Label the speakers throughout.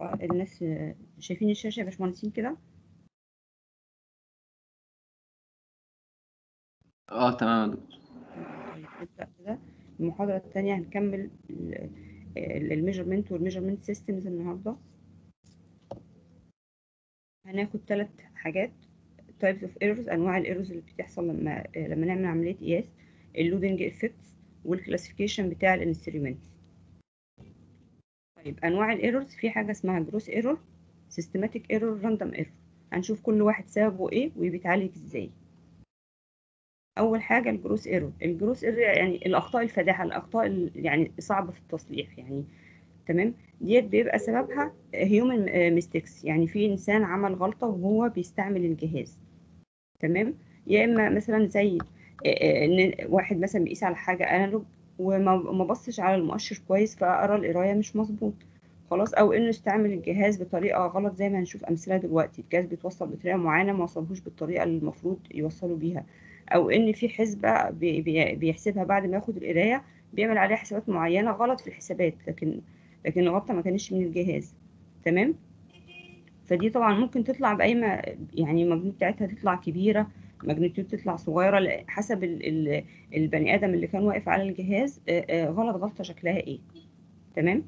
Speaker 1: الناس شايفين الشاشة يا باشمهندسين كده؟
Speaker 2: تمام يا دكتور.
Speaker 1: طيب نبدأ كده. المحاضرة الثانية هنكمل الميجرمنت والميجرمنت سيستمز. النهاردة هناخد 3 حاجات: types of errors، أنواع الايرورز اللي بتحصل لما نعمل عملية قياس، اللودنج افكتس، والكلاسيفيكيشن بتاع الانسترومنتس. طيب أنواع الايرورز، في حاجة اسمها جروس ايرور، سيستماتيك ايرور، راندوم ايرور. هنشوف كل واحد سببه ايه وبيتعالج ازاي. اول حاجه الجروس ايرور. الجروس ايرور يعني الاخطاء الفادحه، الاخطاء يعني صعبه في التصليح يعني. تمام. ديت بيبقى سببها هيومن ميستيكس، يعني في انسان عمل غلطه وهو بيستعمل الجهاز. تمام. يا اما مثلا زي ان واحد مثلا بيقيس على حاجه انالوج وما بصش على المؤشر كويس فقرا القرايه مش مظبوط خلاص، او انه استعمل الجهاز بطريقه غلط زي ما هنشوف امثله دلوقتي. الجهاز بيتوصل بطريقه معينه ما وصلهوش بالطريقه اللي المفروض يوصلوا بيها، او ان في حسبه بيحسبها بعد ما ياخد القرايه بيعمل عليها حسابات معينه غلط في الحسابات، لكن الغلطه ما كانتش من الجهاز. تمام. فدي طبعا ممكن تطلع بأي يعني المجنون بتاعتها تطلع كبيرة، ماجنتيود تطلع صغيرة، حسب البني آدم اللي كان واقف على الجهاز غلط غلطة شكلها ايه. تمام.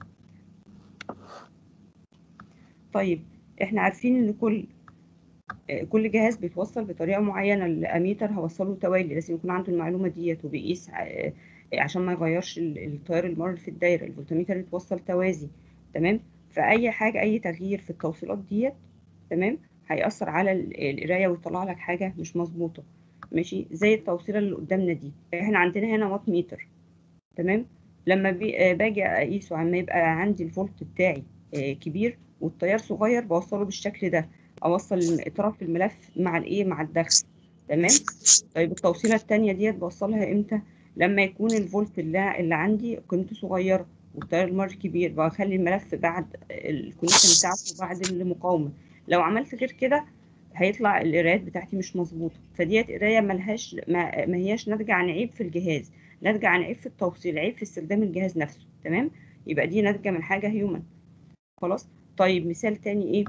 Speaker 1: طيب احنا عارفين ان كل جهاز بيتوصل بطريقة معينة. الأميتر هوصله توالي، لازم يكون عنده المعلومة ديت وبيقيس عشان ما يغيرش التيار المر في الدايرة. الفولتميتر يتوصل توازي. تمام. فأي حاجة، أي تغيير في التوصيلات ديت تمام هيأثر على القراية ويطلع لك حاجة مش مظبوطة. ماشي. زي التوصيلة اللي قدامنا دي، احنا عندنا هنا وات ميتر. تمام. لما باجي اقيسه عما يبقى عندي الفولت بتاعي كبير والتيار صغير بوصله بالشكل ده، اوصل طرف الملف مع مع الدخل. تمام. طيب التوصيله الثانيه ديت بوصلها امتى؟ لما يكون الفولت اللي عندي قيمته صغيره والتيار المر كبير، بخلي الملف بعد الكونكشن بتاعته بعد المقاومه. لو عملت غير كده هيطلع القرايات بتاعتي مش مظبوطه. فديت قرايه ملهاش ما هياش ناتجه عن عيب في الجهاز، ناتجه عن عيب في التوصيل، عيب في استخدام الجهاز نفسه. تمام. يبقى دي ناتجه من حاجه هيومن. خلاص. طيب مثال تاني ايه؟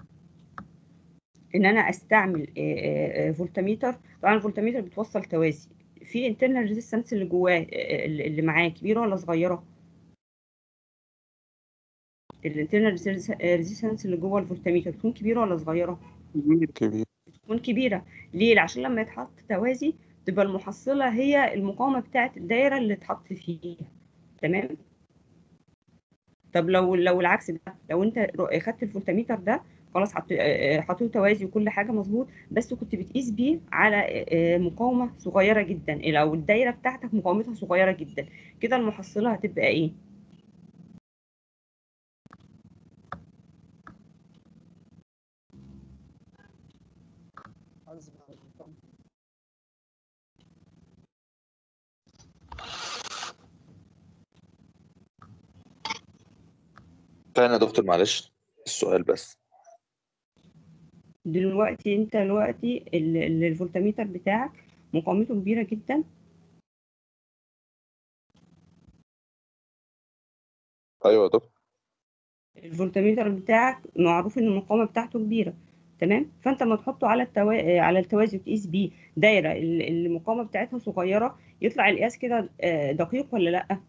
Speaker 1: ان انا استعمل فولتميتر. طبعا الفولتميتر بتوصل توازي، في انترنال ريزيستنس اللي جواه اللي معاه كبيره ولا صغيره؟ الانترنال ريزيستنس اللي جوه الفولتميتر بتكون كبيره ولا صغيره؟
Speaker 3: كبير.
Speaker 1: بتكون كبيره. ليه؟ عشان لما يتحط توازي تبقى المحصله هي المقاومه بتاعه الدايره اللي اتحط فيها. تمام. طب لو العكس ده، لو انت خدت الفولتميتر ده خلاص حطيته توازي وكل حاجه مظبوط، بس كنت بتقيس بيه على مقاومه صغيره جدا، لو الدايره بتاعتك مقاومتها صغيره جدا، كده المحصله هتبقى ايه؟
Speaker 3: تاني يا دكتور معلش السؤال بس.
Speaker 1: دلوقتي انت الفولتميتر بتاعك مقاومته كبيره جدا.
Speaker 3: ايوه يا دكتور.
Speaker 1: الفولتميتر بتاعك معروف ان المقاومه بتاعته كبيره. تمام. فانت لما تحطه على التوازي وتقيس بيه دايره المقاومه بتاعتها صغيره، يطلع القياس كده دقيق ولا لا؟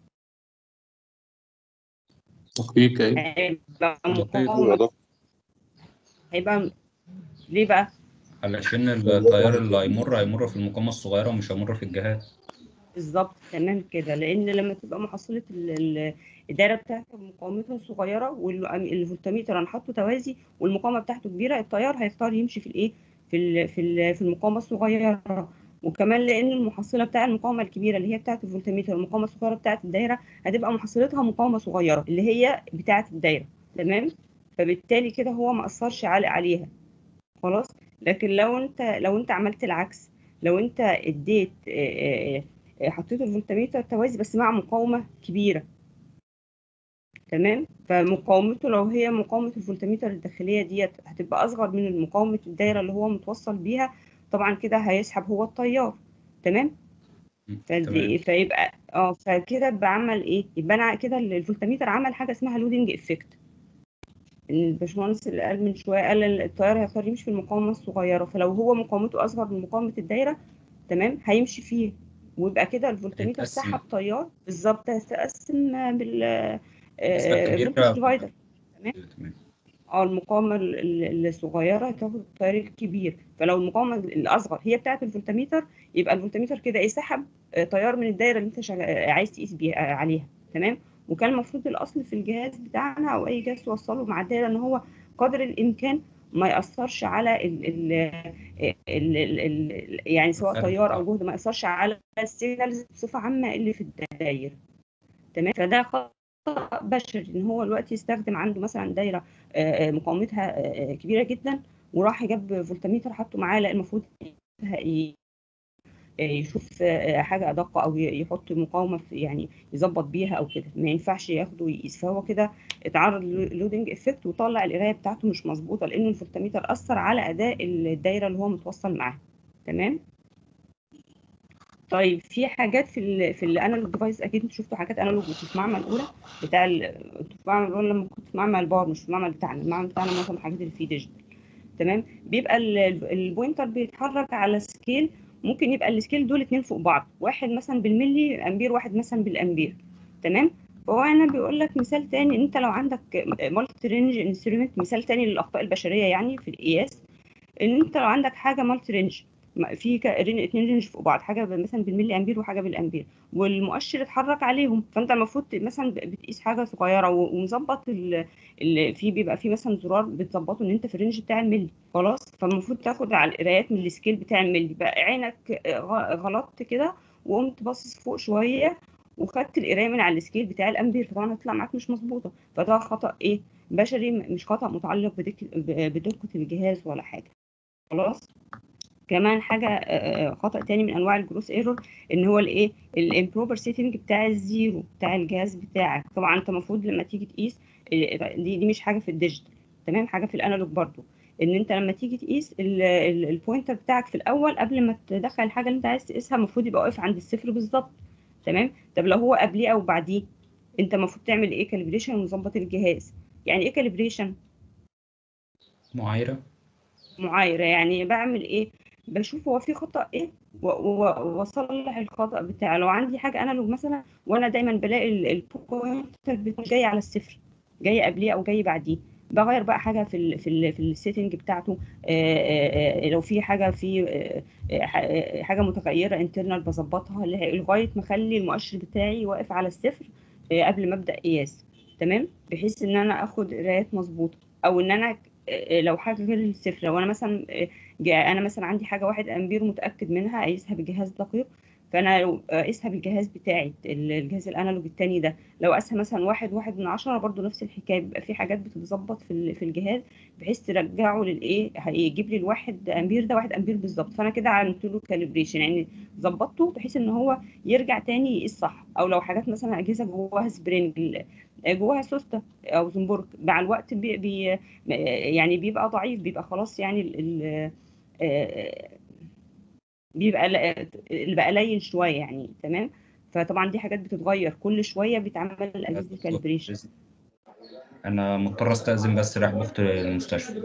Speaker 2: دقيق ايه؟
Speaker 1: هيبقى
Speaker 2: دقيق
Speaker 3: ايوه يا
Speaker 1: مقاومه،
Speaker 3: دكتور.
Speaker 1: هيبقى ليه بقى؟
Speaker 2: علشان التيار اللي هيمر في المقاومة الصغيرة ومش هيمر في الجهاز.
Speaker 1: بالظبط. تمام كده. لان لما تبقى محصله الدايره بتاعتك مقاومتها صغيره والفولتميتر انا حاطه توازي والمقاومه بتاعته كبيره، التيار هيختار يمشي في في المقاومه الصغيره. وكمان لان المحصله بتاع المقاومه الكبيره اللي هي بتاعه الفولتميتر والمقاومه الصغيره بتاعه الدايره هتبقى محصلتها مقاومه صغيره اللي هي بتاعه الدايره. تمام. فبالتالي كده هو ما اثرش عليها. خلاص. لكن لو انت عملت العكس، لو انت اديت حطيت الفولتميتر توازي بس مع مقاومه كبيره. تمام. فمقاومته لو هي مقاومه الفولتميتر الداخليه ديت هتبقى اصغر من مقاومه الدايره اللي هو متوصل بيها، طبعا كده هيسحب هو التيار. تمام.
Speaker 2: تمام.
Speaker 1: فيبقى فكده بعمل ايه؟ يبقى انا كده الفولتميتر عمل حاجه اسمها لودنج افكت. الباشمهندس اللي قال من شويه قال التيار هيختار يمشي في المقاومه الصغيره، فلو هو مقاومته اصغر من مقاومه الدايره تمام هيمشي فيه، ويبقى كده الفولتميتر
Speaker 2: هيتقسم
Speaker 1: سحب تيار بالظبط، هيتقسم بال
Speaker 2: نسبة كبيرة.
Speaker 1: فولتج ديفايدر. تمام.
Speaker 2: تمام.
Speaker 1: المقاومه الصغيره هتاخد التيار الكبير، فلو المقاومه الاصغر هي بتاعه الفولتميتر يبقى الفولتميتر كده ايه سحب تيار من الدايره اللي انت عايز تقيس بيها عليها. تمام. وكان المفروض الاصل في الجهاز بتاعنا او اي جهاز توصله مع الدايره ان هو قدر الامكان ما ياثرش على يعني سواء
Speaker 2: خارج
Speaker 1: تيار او جهد ما ياثرش على السيجنالز بصفه عامه اللي في الدايره. تمام. فده خطأ بشري ان هو دلوقتي يستخدم عنده مثلا دايره مقاومتها كبيره جدا، وراح جاب فولتميتر حطه معاه، لا المفروض يشوف حاجه ادق او يحط مقاومه يعني يظبط بيها او كده، ما ينفعش ياخده ويقيس. فهو كده اتعرض للودنج افكت وطلع القرايه بتاعته مش مظبوطه لان الفولتميتر اثر على اداء الدايره اللي هو متوصل معاها. تمام. طيب في حاجات في الانالوج ديفايس، اكيد انتوا شفتوا حاجات انالوج في المعمل الاولى بتاع انتوا في المعمل الاولى لما كنت في معمل الباور، مش في المعمل بتاعنا. المعمل بتاعنا معظم الحاجات اللي فيه ديجيتال. تمام. بيبقى البوينتر بيتحرك على سكيل، ممكن يبقى السكيل دول اتنين فوق بعض، واحد مثلا بالملي امبير واحد مثلا بالامبير. تمام. فهو هنا بيقول لك مثال تاني، ان انت لو عندك مالتي رينج انسترومنت، مثال تاني للاخطاء البشريه يعني في القياس، ان انت لو عندك حاجه مالتي رينج في اتنين رينج فوق بعض، حاجه مثلا بالملي امبير وحاجه بالامبير، والمؤشر اتحرك عليهم، فانت المفروض مثلا بتقيس حاجه صغيره ومظبط في بيبقى في مثلا زرار بتظبطه ان انت في الرينج بتاع الملي خلاص، فالمفروض تاخد على القرايات من السكيل بتاع الملي. بقى عينك غلطت كده وقمت باصص فوق شويه وخدت القرايه من على السكيل بتاع الامبير، فطبعا هتطلع معاك مش مظبوطه. فده خطا ايه بشري، مش خطا متعلق بدقه الجهاز ولا حاجه. خلاص. كمان حاجه خطا تاني من انواع الجروس ايرور، ان هو الايه الامبروبر سيتنج بتاع الزيرو بتاع الجهاز بتاعك. طبعا انت المفروض لما تيجي تقيس دي مش حاجه في الديجيتال، تمام، حاجه في الانالوج برضو، ان انت لما تيجي تقيس البوينتر بتاعك في الاول قبل ما تدخل الحاجه اللي انت عايز تقيسها المفروض يبقى واقف عند الصفر بالظبط. تمام. طب لو هو قبليه او بعديه انت المفروض تعمل ايه كاليبريشن ومظبط الجهاز. يعني ايه كاليبريشن؟
Speaker 2: معايرة.
Speaker 1: معايرة. يعني بعمل ايه؟ بشوف هو في خطأ ايه واصلح الخطأ بتاعه. لو عندي حاجة انالوج مثلا وانا دايما بلاقي البوينتر بتكون جاي على الصفر، جاي قبليه او جاي بعديه، بغير بقى حاجه في السيتنج بتاعته. لو في حاجه في حاجه متغيره انترنال بظبطها لغايه ما اخلي المؤشر بتاعي واقف على الصفر قبل ما ابدا قياس. تمام. بحيث ان انا اخد قرايات مظبوطه، او ان انا لو حاجه غير الصفر، لو انا مثلا انا مثلا عندي حاجه 1 امبير متاكد منها اقيسها بجهاز دقيق، فانا لو اقيسها بالجهاز بتاعي الجهاز الانالوج التاني ده، لو قاسها مثلا 1.1 برضو نفس الحكايه، بيبقى في حاجات بتتظبط في الجهاز بحيث ترجعه للايه، هيجيب لي ال1 امبير ده 1 امبير بالظبط. فانا كده عملت له كاليبريشن، يعني ظبطته بحيث ان هو يرجع تاني يقيس صح. او لو حاجات مثلا اجهزه جواها سبرينج، جواها سوسته او زنبرك، مع الوقت يعني بيبقى ضعيف، بيبقى خلاص يعني بيبقى اللي بقى قليل شويه يعني. تمام. فطبعا دي حاجات بتتغير كل شويه، بيتعمل اجهزه كالبريشن.
Speaker 2: أنا مضطر أستأذن بس رايح بخت المستشفى.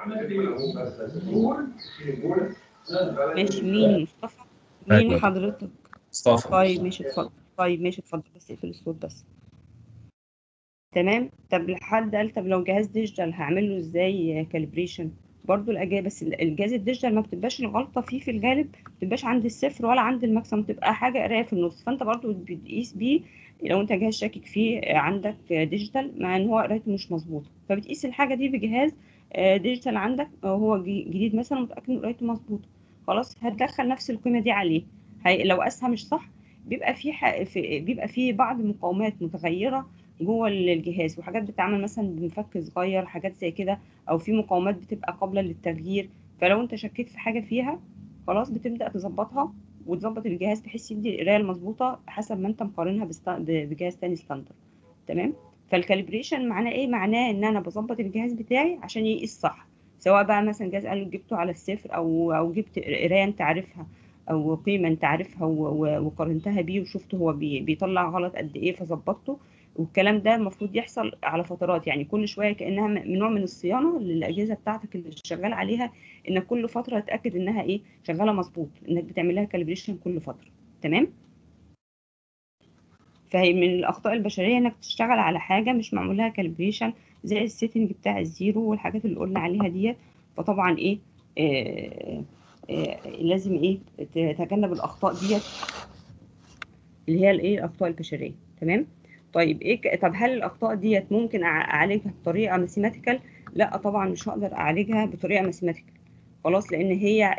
Speaker 1: ماشي. مين مصطفى؟
Speaker 2: أيوة
Speaker 1: مين
Speaker 2: يا دكتور.
Speaker 1: حضرتك؟
Speaker 2: مصطفى.
Speaker 1: طيب ماشي اتفضل. طيب ماشي اتفضل، بس اقفل الصوت بس. تمام. طب لحد قال طب لو جهاز ديجيتال هعمل له ازاي كالبريشن؟ برضو الاجابه، بس الجهاز الديجيتال ما بتبقاش الغلطه فيه في الغالب ما بتبقاش عند الصفر ولا عند الماكسيمم، تبقى حاجه قرايه في النص، فانت برضو بتقيس بيه. لو انت جهاز شاكك فيه عندك ديجيتال مع ان هو قرايته مش مظبوطه، فبتقيس الحاجه دي بجهاز ديجيتال عندك هو جديد مثلا متاكد ان قرايته مظبوطه، خلاص هتدخل نفس القيمه دي عليه. لو قاسها مش صح بيبقى فيه بعض المقاومات متغيره جوه الجهاز، وحاجات بتتعمل مثلا بمفك صغير، حاجات زي كده، او في مقاومات بتبقى قابله للتغيير. فلو انت شكيت في حاجه فيها خلاص بتبدا تظبطها وتظبط الجهاز بحيث يدي القرايه المظبوطه حسب ما انت مقارنها بجهاز تاني ستاندرد. تمام. فالكاليبريشن معناه ايه؟ معناه ان انا بظبط الجهاز بتاعي عشان يقيس صح، سواء بقى مثلا جهاز قال جبته على الصفر او جبت قرايه انت عارفها او قيمه انت عارفها وقارنتها بيه وشفت هو بيطلع غلط قد ايه فظبطته. والكلام ده المفروض يحصل على فترات، يعني كل شويه كانها نوع من الصيانه للاجهزه بتاعتك اللي شغال عليها، انك كل فتره تتاكد انها ايه شغاله مظبوط، انك بتعمل لها كاليبريشن كل فتره. تمام. فهي من الاخطاء البشريه انك تشتغل على حاجه مش معمول لها كاليبريشن، زي السيتنج بتاع الزيرو والحاجات اللي قلنا عليها ديت. فطبعا ايه لازم ايه تتجنب الاخطاء ديت اللي هي الايه الاخطاء البشريه. تمام. طيب طب هل الاخطاء ديت ممكن اعالجها بطريقه ماثيماتيكال؟ لا طبعا مش هقدر اعالجها بطريقه ماثيماتيكال خلاص، لان هي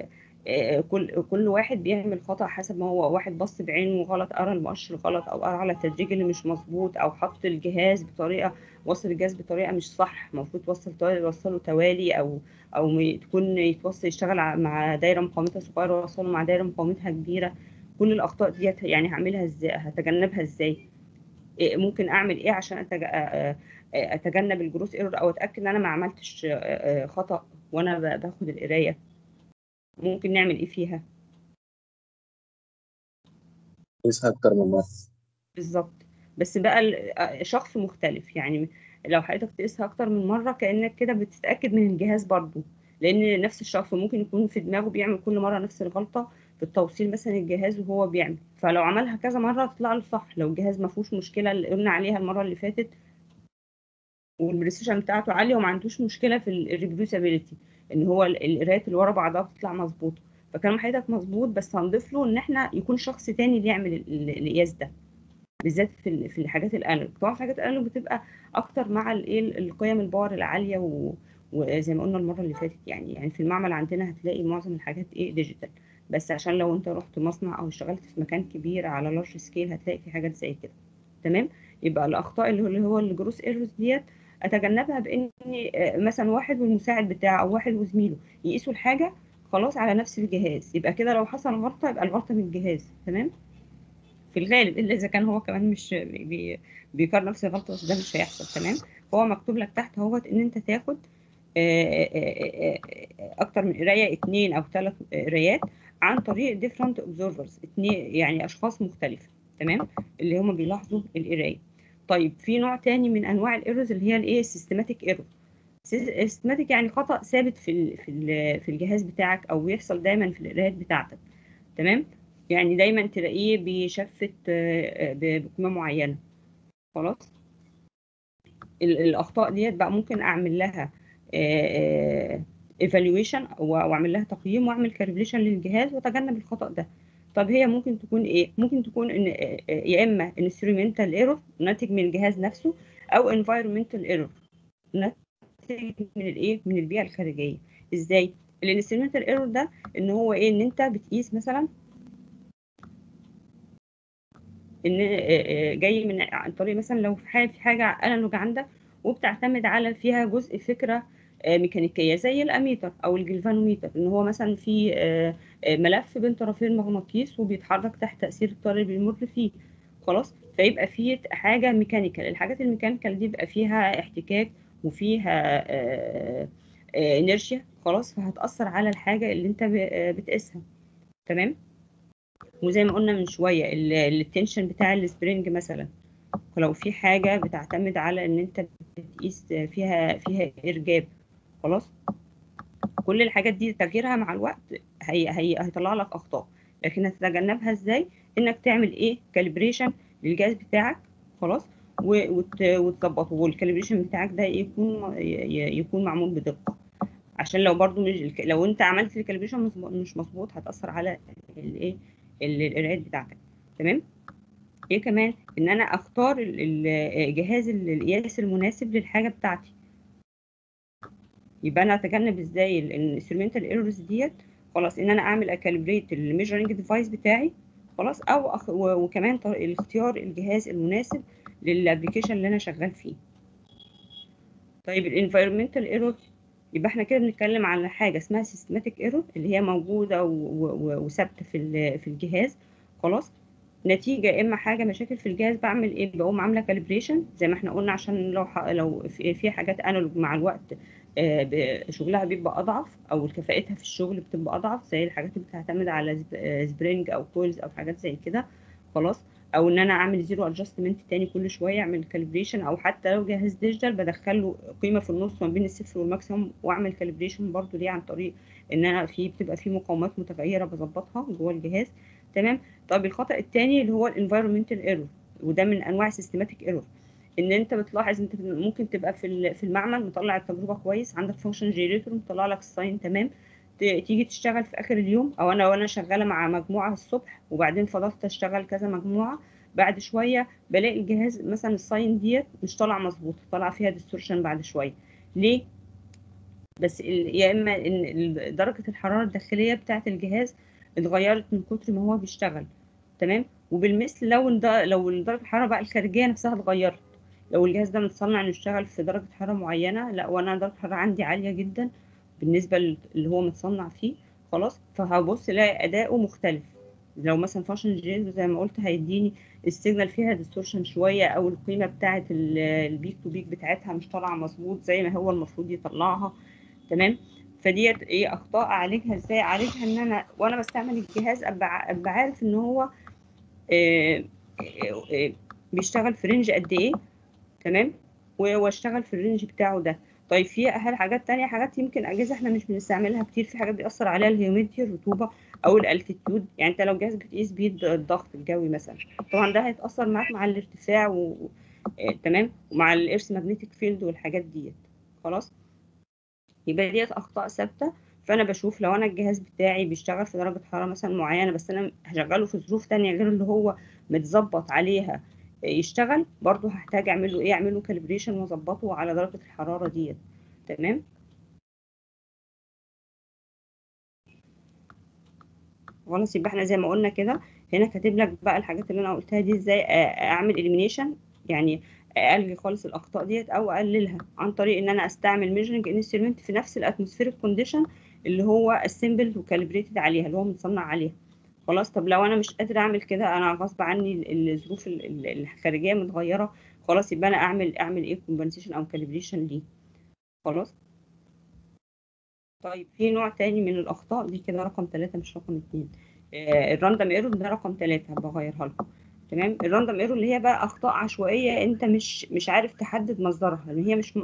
Speaker 1: كل واحد بيعمل خطأ حسب ما هو. واحد بص بعينه غلط، قرا المؤشر غلط، او قرا على التدريج اللي مش مظبوط، او حط الجهاز بطريقه، وصل الجهاز بطريقه مش صح، المفروض يوصله توالي، او تكون يشتغل مع دايره مقاومتها صغيره ويوصله مع دايره مقاومتها كبيره. كل الاخطاء ديت يعني هعملها ازاي، هتجنبها ازاي؟ ممكن اعمل ايه عشان اتجنب الجروث ايرور، او اتاكد ان انا ما عملتش خطأ وانا باخد القرايه؟ ممكن نعمل ايه فيها؟
Speaker 4: قيسها أكتر من مرة.
Speaker 1: بالظبط. بس بقى شخص مختلف، يعني لو حضرتك تقيسها اكتر من مره كانك كده بتتاكد من الجهاز برضو، لان نفس الشخص ممكن يكون في دماغه بيعمل كل مره نفس الغلطه في التوصيل مثلا الجهاز وهو بيعمل، فلو عملها كذا مره تطلع له صح. لو الجهاز ما فيهوش مشكله اللي قلنا عليها المره اللي فاتت، والبريسيشن بتاعته عاليه وما عندوش مشكله في الريبروسابيلتي، ان هو القرايات اللي ورا بعضها بتطلع مظبوطه، فكلام حضرتك مظبوط، بس هنضيف له ان احنا يكون شخص تاني اللي يعمل القياس ده، بالذات في الحاجات الانالوج. طبعا في الحاجات الانالوج بتبقى اكتر مع الايه القيم الباور العاليه وزي ما قلنا المره اللي فاتت، يعني في المعمل عندنا هتلاقي معظم الحاجات ايه ديجيتال، بس عشان لو انت رحت مصنع او اشتغلت في مكان كبير على لارج سكيل هتلاقي في حاجات زي كده. تمام. يبقى الاخطاء اللي هو الجروس ايرورز ديت اتجنبها بان مثلا واحد والمساعد بتاعه او واحد وزميله يقيسوا الحاجه خلاص على نفس الجهاز، يبقى كده لو حصل غلطه يبقى الغلطه من الجهاز. تمام. في الغالب الا اذا كان هو كمان مش بيكرر نفس الغلطه، بس ده مش هيحصل. تمام. فهو مكتوب لك تحت اهوت ان انت تاخد اكتر من قرايه، 2 أو 3 قرايات عن طريق different observers، يعني اشخاص مختلفه. تمام. اللي هم بيلاحظوا القرايه. طيب في نوع تاني من انواع الايرورز اللي هي الايه systematic error. systematic يعني خطأ ثابت في الجهاز بتاعك، او بيحصل دايما في القرايات بتاعتك. تمام. يعني دايما تلاقيه بيشفت بقيمه معينه. خلاص. الاخطاء ديت بقى ممكن اعمل لها ايفالويشن واعمل لها تقييم واعمل كالكوليشن للجهاز واتجنب الخطا ده. طب هي ممكن تكون ايه؟ ممكن تكون ان يا اما انسترومنتال ايرور ناتج من الجهاز نفسه، او انفايرمنتال ايرور ناتج من الايه من البيئه الخارجيه. ازاي؟ الانسترومنتال ايرور ده ان هو ايه، ان انت بتقيس مثلا ان جاي من عن طريق مثلا لو في حاجه انالوج عندك وبتعتمد على فيها جزء فكره ميكانيكيه زي الاميتر او الجلفانوميتر، ان هو مثلا في ملف بين طرفين مغناطيس وبيتحرك تحت تاثير التيار اللي بيمر فيه. خلاص. فيبقى في حاجه ميكانيكال، الحاجات الميكانيكال دي بيبقى فيها احتكاك وفيها انيرشيا. خلاص. فهتاثر على الحاجه اللي انت بتقيسها. تمام. وزي ما قلنا من شويه التنشن بتاع السبرينج مثلا، ولو في حاجه بتعتمد على ان انت بتقيس فيها ارجاب. خلاص. كل الحاجات دي تغييرها مع الوقت هيطلع لك اخطاء، لكن هتتجنبها ازاي؟ انك تعمل ايه كاليبريشن للجهاز بتاعك. خلاص. وتظبطه، والكاليبريشن بتاعك ده يكون معمول بدقه، عشان لو برضو لو انت عملت الكاليبريشن مش مظبوط هتاثر على الايه القراءات بتاعتك. تمام. ايه كمان؟ ان انا اختار جهاز القياس المناسب للحاجه بتاعتي. يبقى انا اتجنب ازاي الانسترومنتال ايرورز ديت؟ خلاص. ان انا اعمل اكاليبريت الميجرنج ديفايس بتاعي. خلاص. او وكمان اختيار الجهاز المناسب للابلكيشن اللي انا شغال فيه. طيب الانفايرمنتال ايرور، يبقى احنا كده بنتكلم على حاجه اسمها سيستماتيك ايرور اللي هي موجوده وثابته في الجهاز. خلاص. نتيجه اما حاجه مشاكل في الجهاز، بعمل ايه؟ بقوم عامله كاليبريشن زي ما احنا قلنا، عشان لو في حاجات انالوج مع الوقت شغلها بيبقى اضعف، او كفاءتها في الشغل بتبقى اضعف، زي الحاجات اللي بتعتمد على سبرينج او كويلز او حاجات زي كده. خلاص. او ان انا اعمل زيرو ادجستمنت تاني كل شويه، اعمل كاليبريشن، او حتى لو جهاز ديجيتال بدخل له قيمه في النص ما بين الصفر والماكسيموم واعمل كاليبريشن برضو ليه، عن طريق ان انا بتبقى في مقاومات متغيره بظبطها جوه الجهاز. تمام. طب الخطا الثاني اللي هو الانفايرمنتال ايرور، وده من انواع سيستماتيك ايرور، ان انت بتلاحظ انت ممكن تبقى في المعمل مطلع التجربه كويس، عندك فانكشن جنريتور مطلع لك الساين تمام، تيجي تشتغل في اخر اليوم، او وانا شغاله مع مجموعه الصبح وبعدين فضلت اشتغل كذا مجموعه، بعد شويه بلاقي الجهاز مثلا الساين ديت مش طالعه مظبوطه، طالعه فيها ديستورشن بعد شويه. ليه؟ بس يا اما ان درجه الحراره الداخليه بتاعه الجهاز اتغيرت من كتر ما هو بيشتغل. تمام. وبالمثل لو درجه الحراره بقى الخارجيه نفسها اتغيرت، لو الجهاز ده متصنع انه يشتغل في درجه حراره معينه، لا وانا درجه الحراره عندي عاليه جدا بالنسبه اللي هو متصنع فيه، خلاص فهبص الاقي اداؤه مختلف. لو مثلا فانكشن جنريتور زي ما قلت هيديني السيجنال فيها ديستورشن شويه، او القيمه بتاعه البيك تو بيك بتاعتها مش طالعه مظبوط زي ما هو المفروض يطلعها. تمام. فديت ايه اخطاء اعالجها ازاي؟ اعالجها ان انا وانا بستعمل الجهاز ابقى عارف ان هو بيشتغل في رينج قد ايه. تمام. واشتغل في الرينج بتاعه ده. طيب في حاجات تانية، حاجات يمكن اجهزه احنا مش بنستعملها كتير، في حاجات بيأثر عليها الهيوميديتي الرطوبه او الالتيتيود. يعني انت لو جهاز بتقيس بيه الضغط الجوي مثلا، طبعا ده هيتأثر معاك مع الارتفاع تمام، ومع الإيرث ماجنتيك فيلد والحاجات ديت. خلاص. يبقى ديت اخطاء ثابته. فانا بشوف لو انا الجهاز بتاعي بيشتغل في درجه حراره مثلا معينه، بس انا هشغله في ظروف تانية غير اللي هو متظبط عليها يشتغل، برضو هحتاج اعمل له ايه، اعمل له كاليبريشن واظبطه على درجه الحراره ديت. تمام. خلاص يبقى احنا زي ما قلنا كده، هنا كاتب لك بقى الحاجات اللي انا قلتها دي ازاي اعمل اليمينيشن، يعني الغي خالص الاخطاء ديت او اقللها عن طريق ان انا استعمل ميجرنج انسترومنت في نفس الاتموسفيريك كونديشن اللي هو اسمبلد وكاليبريتد عليها، اللي هو متصنع عليها. خلاص. طب لو انا مش قادره اعمل كده، انا غصب عني الظروف الخارجيه متغيره، خلاص يبقى انا اعمل ايه، كومبنسيشن او كاليبريشن ليه. خلاص. طيب في نوع تاني من الأخطاء دي كده رقم 3 مش رقم 2. الراندوم ايرور ده رقم 3 بغيرها لكم. تمام. الراندوم ايرور اللي هي بقى أخطاء عشوائية أنت مش عارف تحدد مصدرها، لأن هي مش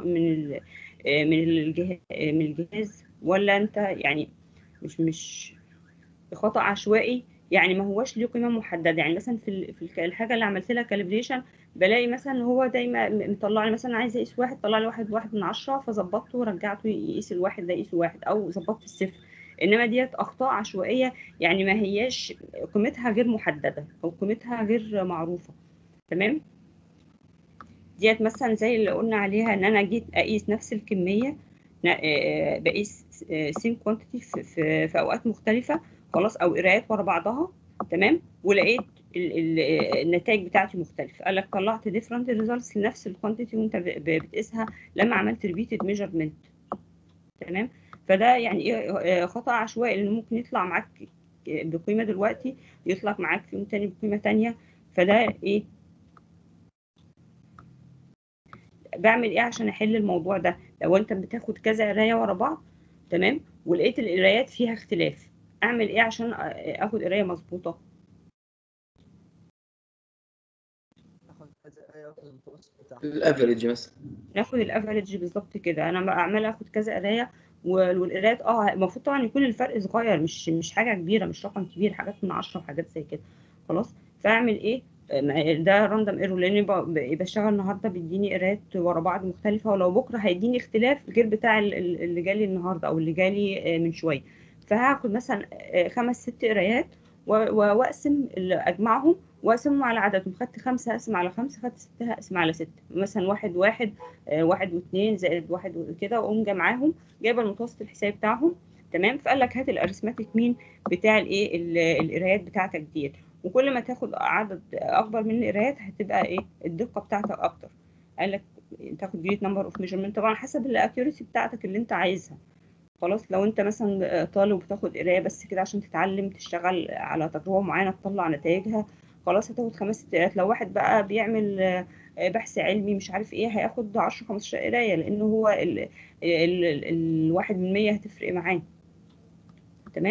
Speaker 1: من الجهاز، ولا أنت يعني مش خطأ عشوائي، يعني ما هوش ليه قيمة محددة. يعني مثلا في الحاجة اللي عملت لها كاليبريشن، بلاقي مثلا هو دايما مطلع لي مثلا عايزة اقيس واحد، طلع لي واحد من 10، فظبطته ورجعته يقيس الواحد ده، يقيس واحد، او ظبطت الصفر. انما ديت اخطاء عشوائية، يعني ما هياش قيمتها غير محددة او قيمتها غير معروفة. تمام. ديت مثلا زي اللي قلنا عليها، ان انا جيت اقيس نفس الكمية، بقيس سيم كوانتيتي في اوقات مختلفة، خلاص، او قرايات ورا بعضها. تمام. ولقيت النتائج بتاعتي مختلفه، قال لك طلعت ديفرنت ريزلتس لنفس الكوانتيتي وانت بتقيسها لما عملت ريبيتد ميجرمنت. تمام. فده يعني ايه، خطأ عشوائي، لانه ممكن يطلع معاك بقيمه دلوقتي، يطلع معاك في يوم تاني بقيمه تانيه. فده ايه، بعمل ايه عشان احل الموضوع ده؟ لو انت بتاخد كذا قرايه ورا بعض، تمام، ولقيت القرايات فيها اختلاف، اعمل ايه عشان اخد قرايه مظبوطه؟
Speaker 4: الافريج مثلا.
Speaker 1: ناخد الافريج بالظبط كده. انا بقى عماله اخد كذا قرايه، والقرايات المفروض طبعا يكون الفرق صغير، مش حاجه كبيره، مش رقم كبير، حاجات من 10 وحاجات زي كده. خلاص. فاعمل ايه؟ ده راندوم ايرور، لاني بشتغل النهارده بيديني قرايات ورا بعض مختلفه، ولو بكره هيديني اختلاف غير بتاع اللي جالي النهارده او اللي جالي من شويه. فهاخد مثلا 5 6 قرايات واقسم اجمعهم واقسمهم على عددهم، خدت 5 اقسم على 5، خدت 6 هقسم على 6، مثلا 1 1 1 و2 زائد 1 وكده، واقوم جمعاهم جايبه المتوسط الحسابي بتاعهم. تمام. فقال لك هات الارثماتيك مين بتاع الايه القرايات بتاعتك ديت، وكل ما تاخد عدد اكبر من القرايات هتبقى ايه الدقه بتاعتك اكتر. قال لك تاخد جريت نمبر اوف ميجرمنت، طبعا حسب الاكيورسي بتاعتك اللي انت عايزها. خلاص. لو انت مثلا طالب بتاخد قرايه بس كده عشان تتعلم تشتغل على تجربه معينه تطلع نتائجها، خلاص هتاخد 5 6 قرايات. لو واحد بقى بيعمل بحث علمي مش عارف ايه، هياخد 10 15 قرايه، لانه هو الواحد من 100 هتفرق معاه. تمام.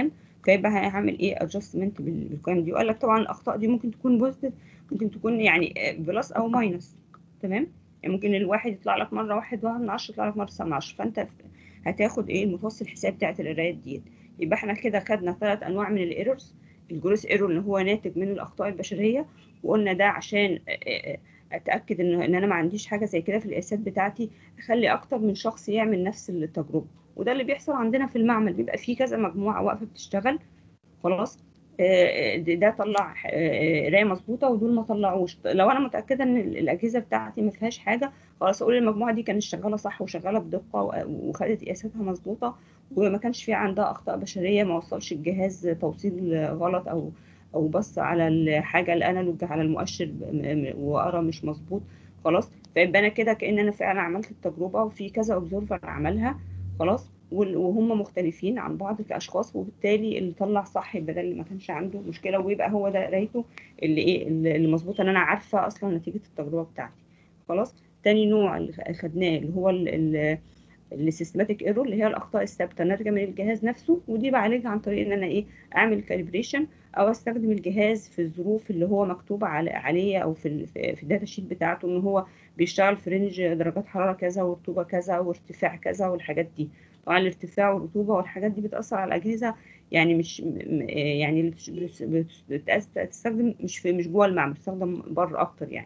Speaker 1: فيبقى هعمل ايه ادجستمنت بالقيم دي. وقال لك طبعا الاخطاء دي ممكن تكون بوزيتيف، ممكن تكون يعني بلس او ماينس، تمام. يعني ممكن الواحد يطلع لك مره 1.1 يطلع لك مره 9/10، فانت هتاخد ايه المتوسط الحسابي بتاعت القرايات ديت. يبقى احنا كده خدنا 3 انواع من الايرورز. الجروس ايرور اللي هو ناتج من الاخطاء البشريه، وقلنا ده عشان اتاكد ان انا ما عنديش حاجه زي كده في القياسات بتاعتي، اخلي اكتر من شخص يعمل نفس التجربه. وده اللي بيحصل عندنا في المعمل، بيبقى فيه كذا مجموعه واقفه بتشتغل، خلاص. ده طلع قرايه مظبوطه ودول ما طلعوش. لو انا متاكده ان الاجهزه بتاعتي ما فيهاش حاجه، خلاص اقول المجموعه دي كانت شغاله صح وشغاله بدقه وخدت قياساتها مظبوطه، وما كانش في عندها اخطاء بشريه، ما وصلش الجهاز توصيل غلط او بص على الحاجه الانالوج على المؤشر وقرا مش مظبوط، خلاص. فيبقى انا كده كأن انا فعلا عملت التجربه وفي كذا اوبزرفر عملها، خلاص، وهم مختلفين عن بعض كاشخاص، وبالتالي اللي طلع صح يبقى ده اللي ما كانش عنده مشكله، ويبقى هو ده قرايته اللي ايه اللي مظبوطه، ان انا عارفه اصلا نتيجه التجربه بتاعتي، خلاص. تاني نوع اللي خدناه اللي هو السيستماتيك ايرور، اللي هي الاخطاء الثابته الناتجه من الجهاز نفسه، ودي بعالجها عن طريق ان انا ايه اعمل كاليبريشن، او استخدم الجهاز في الظروف اللي هو مكتوب عليه او في الداتا شيت بتاعته، ان هو بيشتغل في رينج درجات حراره كذا ورطوبه كذا وارتفاع كذا والحاجات دي. طبعا الارتفاع والرطوبه والحاجات دي بتاثر على الاجهزه، يعني مش يعني اللي بتستخدم مش جوه المعمل، بتستخدم بره اكتر يعني،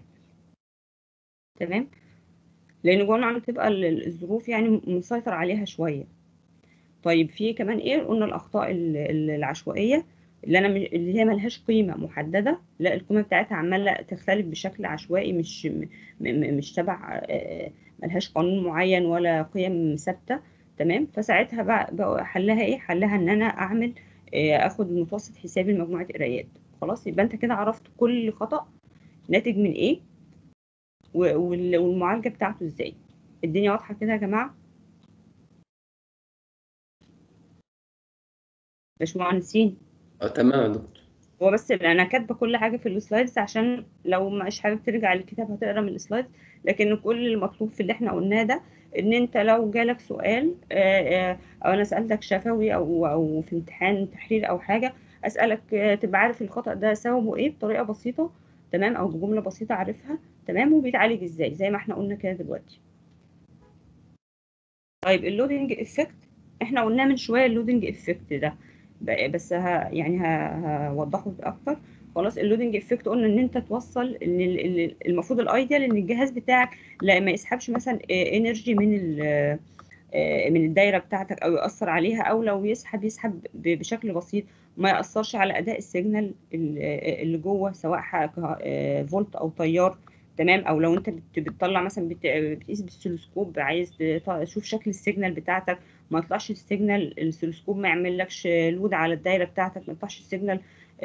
Speaker 1: تمام. لان جوه المعمل بتبقى الظروف يعني مسيطر عليها شويه. طيب في كمان ايه، قلنا الاخطاء العشوائيه اللي هي ملهاش قيمه محدده، لا القيمه بتاعتها عماله تختلف بشكل عشوائي، مش تبع ملهاش قانون معين ولا قيم ثابته، تمام. فساعتها بقى حلها ايه، حلها ان انا اعمل اخد متوسط حسابي لمجموعه قرايات، خلاص. يبقى انت كده عرفت كل خطأ ناتج من ايه والمعالجه بتاعته ازاي. الدنيا واضحه كده يا جماعه؟ باشمهندسين،
Speaker 4: تمام يا دكتور.
Speaker 1: هو بس انا كاتبه كل حاجه في السلايدز عشان لو مش حابب ترجع للكتاب هتقرا من السلايدز، لكن كل المطلوب في اللي احنا قلناه ده ان انت لو جالك سؤال او انا سالتك شفوي او في امتحان تحرير او حاجه، اسالك تبقى عارف الخطا ده سببه ايه بطريقه بسيطه، تمام، او بجمله بسيطه عارفها، تمام، وبيتعالج ازاي زي ما احنا قلنا كده دلوقتي. طيب اللودنج افكت، احنا قلنا من شويه اللودنج افكت ده بس يعني هوضحه اكتر، خلاص. اللودنج افكت قلنا ان انت توصل ان المفروض الايديال ان الجهاز بتاعك لا ما يسحبش مثلا انرجي من الدايره بتاعتك او ياثر عليها، او لو يسحب بشكل بسيط ما ياثرش على اداء السيجنال اللي جوه، سواء فولت او تيار، تمام. او لو انت بتطلع مثلا بتقيس بالسلسكوب، عايز تشوف شكل السيجنال بتاعتك، ما يطلعش السيجنال، السلسكوب ما يعملكش لود على الدايره بتاعتك، ما يطلعش السيجنال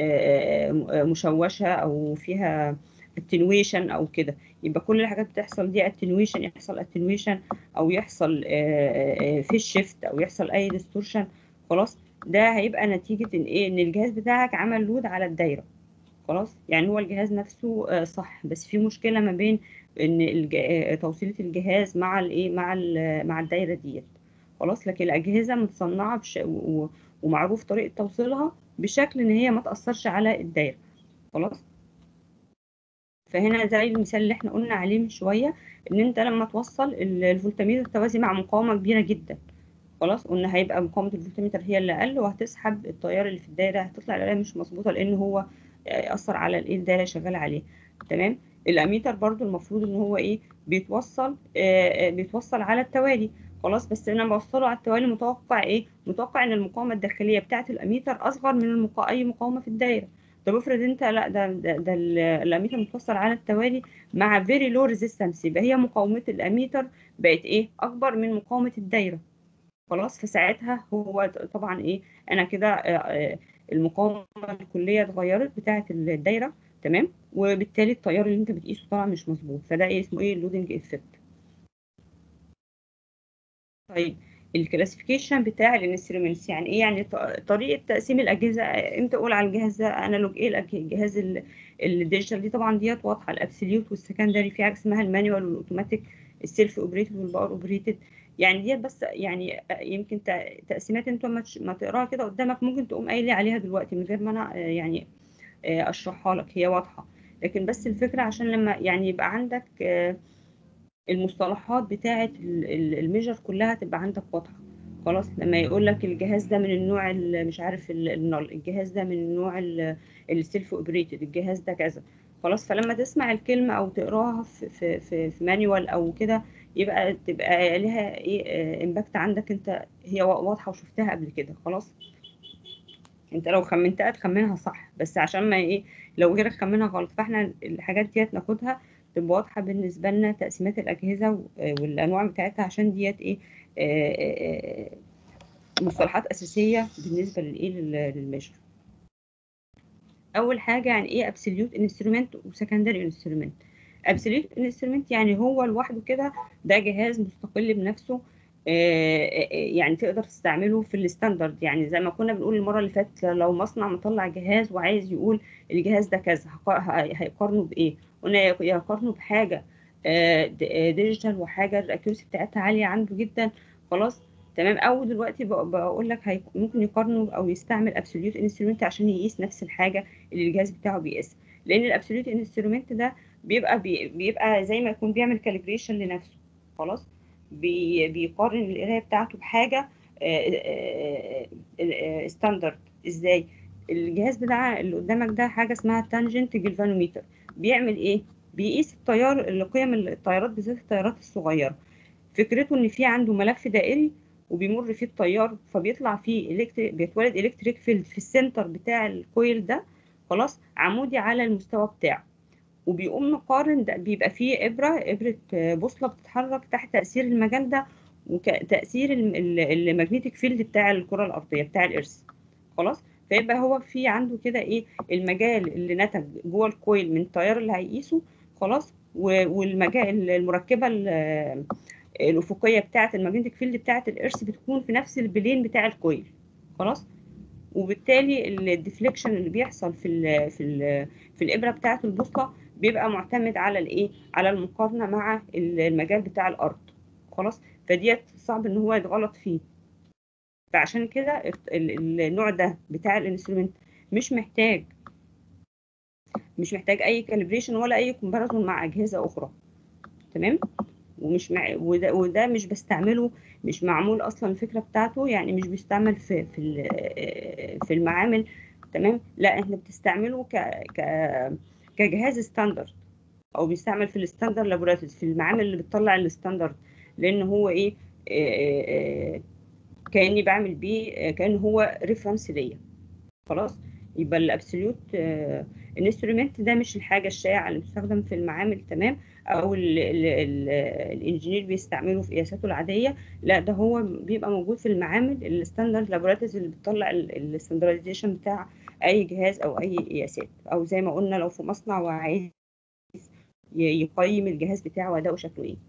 Speaker 1: مشوشه او فيها اتنويشن او كده. يبقى كل الحاجات بتحصل دي اتنويشن، يحصل اتنويشن او يحصل فيش شيفت او يحصل اي ديستورشن، خلاص. ده هيبقى نتيجه ان ايه، ان الجهاز بتاعك عمل لود على الدايره، خلاص. يعني هو الجهاز نفسه صح، بس في مشكله ما بين ان توصيله الجهاز مع الايه مع الدايره ديت، خلاص. لكن الاجهزه متصنعه ومعروف طريقه توصيلها بشكل ان هي ما تاثرش على الدايره، خلاص. فهنا زي المثال اللي احنا قلنا عليه من شويه، ان انت لما توصل الفولتميتر التوازي مع مقاومه كبيره جدا، خلاص، قلنا هيبقى مقاومه الفولتميتر هي اللي اقل، وهتسحب التيار اللي في الدايره، هتطلع القرايه مش مظبوطه لان هو اثر على الايه الدايره اللي شغاله عليه، تمام. الاميتر برضو المفروض ان هو ايه بيتوصل على التوالي، خلاص. بس انا بوصله على التوالي متوقع ايه، متوقع ان المقاومه الداخليه بتاعه الاميتر اصغر من اي مقاومه في الدايره. طب افرض انت لا ده الاميتر متوصل على التوالي مع فيري لو ريزيستنس، يبقى هي مقاومه الاميتر بقت ايه اكبر من مقاومه الدايره، خلاص. فساعتها هو طبعا ايه، انا كده المقاومه الكليه اتغيرت بتاعه الدايره، تمام، وبالتالي التيار اللي انت بتقيسه طبعا مش مظبوط، فده ايه اسمه ايه اللودنج افكت. طيب الكلاسيفيكيشن بتاع الانسترومنتس يعني ايه، يعني طريقه تقسيم الاجهزه، امتى اقول على الجهاز ده انالوج، ايه الجهاز الديجيتال دي طبعا ديت واضحه، الابسوليوت والسكندري، في حاجه اسمها المانيوال والاوتوماتيك، السيلف اوبريتد والباور اوبريتد، يعني ديت بس يعني يمكن تقسيمات انت ما تقراها كده قدامك ممكن تقوم قايل لي عليها دلوقتي من غير ما انا يعني اشرحها لك، هي واضحه. لكن بس الفكره عشان لما يعني يبقى عندك المصطلحات بتاعه الميجر كلها تبقى عندك واضحه. خلاص، لما يقول لك الجهاز ده من النوع مش عارف النال، الجهاز ده من النوع السيلف اوبريتد، الجهاز ده كذا. خلاص، فلما تسمع الكلمه او تقراها في مانيوال او كده تبقى لها ايه امباكت عندك انت، هي واضحه وشفتها قبل كده. خلاص، انت لو خمنتها تخمنها صح، بس عشان ما ايه لو غيرك خمنها غلط، فاحنا الحاجات ديت ناخدها تبقى واضحه بالنسبه لنا، تقسيمات الاجهزه والانواع بتاعتها، عشان ديت ايه مصطلحات اساسيه بالنسبه للميجر. اول حاجه يعني ايه ابسوليوت انسترومنت وسكندري انسترومنت. ابسوليوت انسترومنت يعني هو لوحده كده، ده جهاز مستقل بنفسه، يعني تقدر تستعمله في الستاندرد. يعني زي ما كنا بنقول المره اللي فاتت، لو مصنع مطلع جهاز وعايز يقول الجهاز ده كذا، هيقارنه بايه؟ قلنا يقارنه بحاجه ديجيتال وحاجه الاكيورسي بتاعتها عاليه عنده جدا. خلاص تمام. او دلوقتي بقول لك ممكن يقارنوا او يستعمل ابسوليوت انسترومنت عشان يقيس نفس الحاجه اللي الجهاز بتاعه بيقيسها، لان الابسوليوت انسترومنت ده بيبقى زي ما يكون بيعمل كاليبريشن لنفسه. خلاص، بيقارن القرايه بتاعته بحاجه ستاندرد. ازاي؟ الجهاز بتاع اللي قدامك ده حاجه اسمها تانجنت جلفانوميتر. بيعمل ايه؟ بيقيس التيار، قيم التيارات بالذات التيارات الصغيره. فكرته ان في عنده ملف دائري وبيمر فيه التيار، فبيطلع فيه بيتولد الكتريك فيلد في السنتر بتاع الكويل ده. خلاص، عمودي على المستوى بتاعه. وبيقوم مقارن ده، بيبقى فيه إبرة بوصلة بتتحرك تحت تأثير المجال ده وتأثير المagnetic فيلد بتاع الكرة الأرضية بتاع الإرث. خلاص، فيبقى هو في عنده كده إيه المجال اللي نتج جوه الكويل من التيار اللي هيقيسه. خلاص، والمجال المركبة الأفقية بتاعة المagnetic فيلد بتاعة الإرث بتكون في نفس البلين بتاع الكويل. خلاص، وبالتالي الديفليكشن اللي بيحصل في الابره بتاعه البوصله بيبقى معتمد على الايه، على المقارنه مع المجال بتاع الارض. خلاص، فديت صعب ان هو يتغلط فيه. فعشان كده النوع ده بتاع الانسترومنت مش محتاج اي كاليبريشن ولا اي كومباريزون مع اجهزه اخرى. تمام. وده مش بستعمله، مش معمول اصلا الفكره بتاعته، يعني مش بيستعمل في المعامل. تمام. لا، احنا بتستعمله كجهاز ستاندرد، او بيستعمل في الستاندرد لابوراتوريز في المعامل اللي بتطلع الستاندرد، لان هو ايه كاني بعمل بيه كان هو ريفرنس ليا. خلاص، يبقى الابسوليوت انسترومنت ده مش الحاجه الشائعه اللي بتستخدم في المعامل. تمام. او الانجينير بيستعمله في قياساته العاديه. لا، ده هو بيبقى موجود في المعامل الستاندرد لابوراتوريز اللي بتطلع الستاندرديزيشن بتاع اي جهاز او اي قياسات، او زي ما قلنا لو في مصنع وعايز يقيم الجهاز بتاعه واداؤه شكله ايه.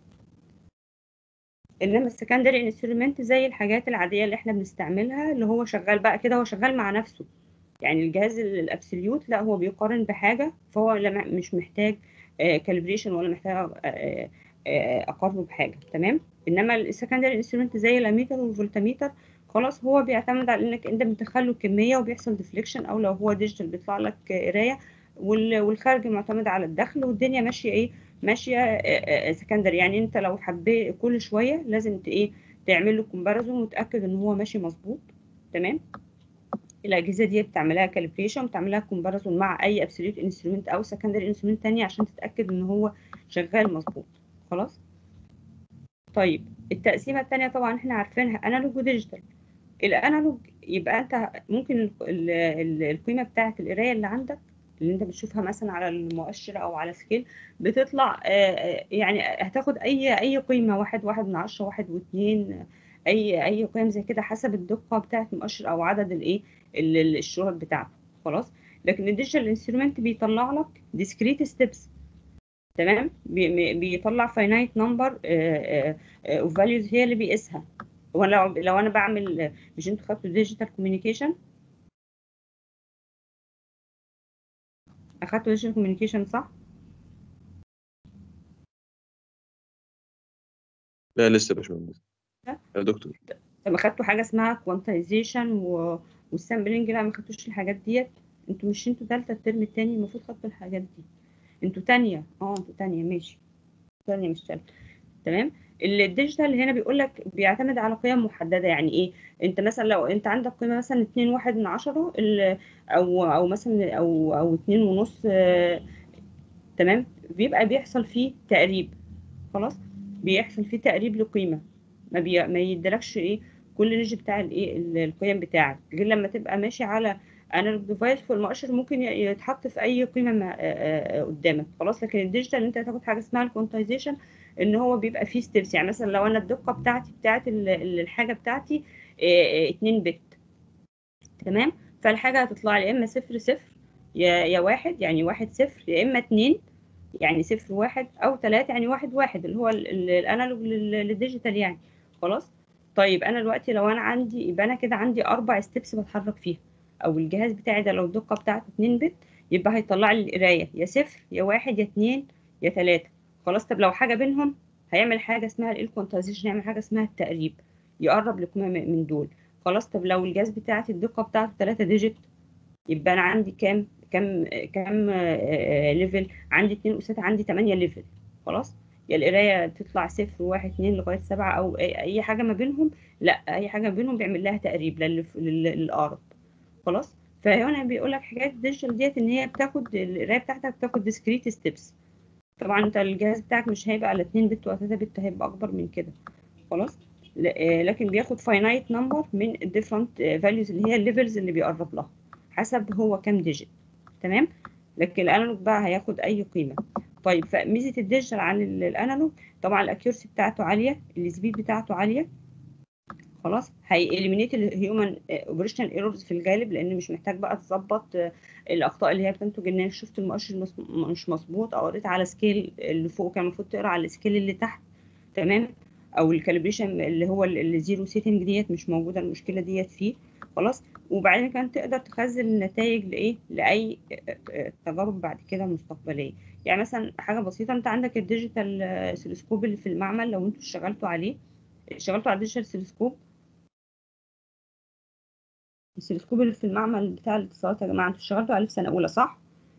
Speaker 1: انما السكندري انسترومنت زي الحاجات العاديه اللي احنا بنستعملها، اللي هو شغال بقى كده، هو شغال مع نفسه. يعني الجهاز الابسوليوت لا، هو بيقارن بحاجه، فهو مش محتاج كاليبريشن ولا محتاج اقارنه بحاجه. تمام. انما السكندري انسترومنت زي الاميتر والفولتميتر، خلاص هو بيعتمد على انك انت بتدخل له كميه وبيحصل ديفليكشن، او لو هو ديجيتال بيطلع لك قرايه، والخارج معتمد على الدخل، والدنيا ماشيه ايه، ماشيه سكندري. يعني انت لو حبيت كل شويه لازم ايه تعمل له كومباريزون وتاكد ان هو ماشي مظبوط. تمام. الاجهزه دي بتعملها كاليبريشن وبتعملها كومباريزون مع اي ابسوليوت انسترومنت او سكندري انسترومنت تانية عشان تتاكد ان هو شغال مظبوط. خلاص. طيب، التقسيمه الثانيه طبعا احنا عارفينها انالوج وديجيتال. الانالوج يبقى انت ممكن القيمه بتاعه القرايه اللي عندك اللي انت بتشوفها مثلا على المؤشر او على سكيل بتطلع يعني هتاخد اي قيمه، 1 1 من 10، 1 و2، اي قيم زي كده حسب الدقه بتاعه المؤشر او عدد الايه الشروط بتاعته. خلاص. لكن الديجيتال انسترومنت بيطلع لك discrete ستيبس. تمام. بيطلع فاينايت نمبر اوف فاليوز هي اللي بيقيسها. لو انا بعمل، مش انتوا خدتوا ديجيتال كوميونيكيشن؟ اخدتوا ديجيتال كوميونيكيشن صح؟
Speaker 3: لا لسه يا باشمهندس. يا دكتور
Speaker 1: طب خدتوا حاجه اسمها كوانتايزيشن والسامبلنج؟ لا ما خدتوش الحاجات ديت. انتوا مش انتوا تالتة الترم التاني المفروض خدتوا الحاجات دي. انتوا تانية، انتوا تانية ماشي، تانية مش تالتة. تمام. الديجيتال هنا بيقول لك بيعتمد على قيم محدده. يعني ايه؟ انت مثلا لو انت عندك قيمه مثلا 2.1 او مثلا او 2.5، تمام، بيبقى بيحصل فيه تقريب. خلاص، بيحصل فيه تقريب لقيمه، ما يديلكش ايه كل رينج بتاع الايه القيم بتاعك، غير لما تبقى ماشي على انالوج ديفايس. فالمؤشر ممكن يتحط في اي قيمه قدامك. خلاص، لكن الديجيتال انت هتاخد حاجه اسمها الكوانتايزيشن، ان هو بيبقى فيه ستيبس. يعني مثلا لو انا الدقه بتاعت الحاجه بتاعتي 2 بت، تمام، فالحاجه هتطلع لي يا اما 0 0 يا 1 يعني 1 0، يا اما 2 يعني 0 1، او 3 يعني 1 1، اللي هو الانالوج للديجيتال يعني. خلاص. طيب انا دلوقتي لو انا عندي، يبقى انا كده عندي 4 ستيبس بتحرك فيها، او الجهاز بتاعي ده لو الدقه بتاعته 2 بت يبقى هيطلع لي القرايه يا 0 يا 1 يا 2 يا 3. خلاص. طب لو حاجه بينهم هيعمل حاجه اسمها الكوانتايزيشن، يعمل حاجه اسمها التقريب، يقرب لقيمه من دول. خلاص. طب لو الجهاز بتاعتي الدقه بتاعته 3 ديجيت، يبقى انا عندي كام ليفل؟ عندي 2 أسات، عندي 8 ليفل. خلاص. يا القرايه تطلع 0 1 2 لغايه 7، او اي حاجه ما بينهم. لا، اي حاجه ما بينهم بيعمل لها تقريب للاقرب. خلاص. فهنا بيقول لك حكايه الديجيتال ديت ان هي بتاخد القرايه بتاعتك بتاخد ديسكريت ستيبس. طبعا انت الجهاز بتاعك مش هيبقى على 2 بت ولا 3 بت، هيبقى اكبر من كده. خلاص. لكن بياخد فاينايت نمبر من الديفرنت فاليوز اللي هي الليفلز اللي بيقرب لها حسب هو كام ديجيت. تمام. لكن الانالوج بقى هياخد اي قيمه. طيب، فميزه الديجيتال عن الانالوج طبعا الاكيورسي بتاعته عاليه، السبيد بتاعته عاليه. خلاص. هيإليمينيت الهيومن اوبريشنال ايرورز في الغالب، لان مش محتاج بقى تظبط الاخطاء اللي هي بتنتج ان انا شفت المؤشر مش مظبوط، او قريت على سكيل اللي فوق كان المفروض تقرا على السكيل اللي تحت. تمام. او الكاليبريشن اللي هو الزيرو سيتنج ديت مش موجوده، المشكله ديت فيه. خلاص. وبعدين كمان تقدر تخزن النتائج لاي تجارب بعد كده مستقبليه. يعني مثلا حاجه بسيطه، انت عندك الديجيتال سيلسكوب اللي في المعمل، لو انتوا اشتغلتوا على الديجيتال سيلسكوب، السلسكوب اللي في المعمل بتاع الاتصالات يا جماعه، انتوا اشتغلتوا عليه في سنه اولى صح؟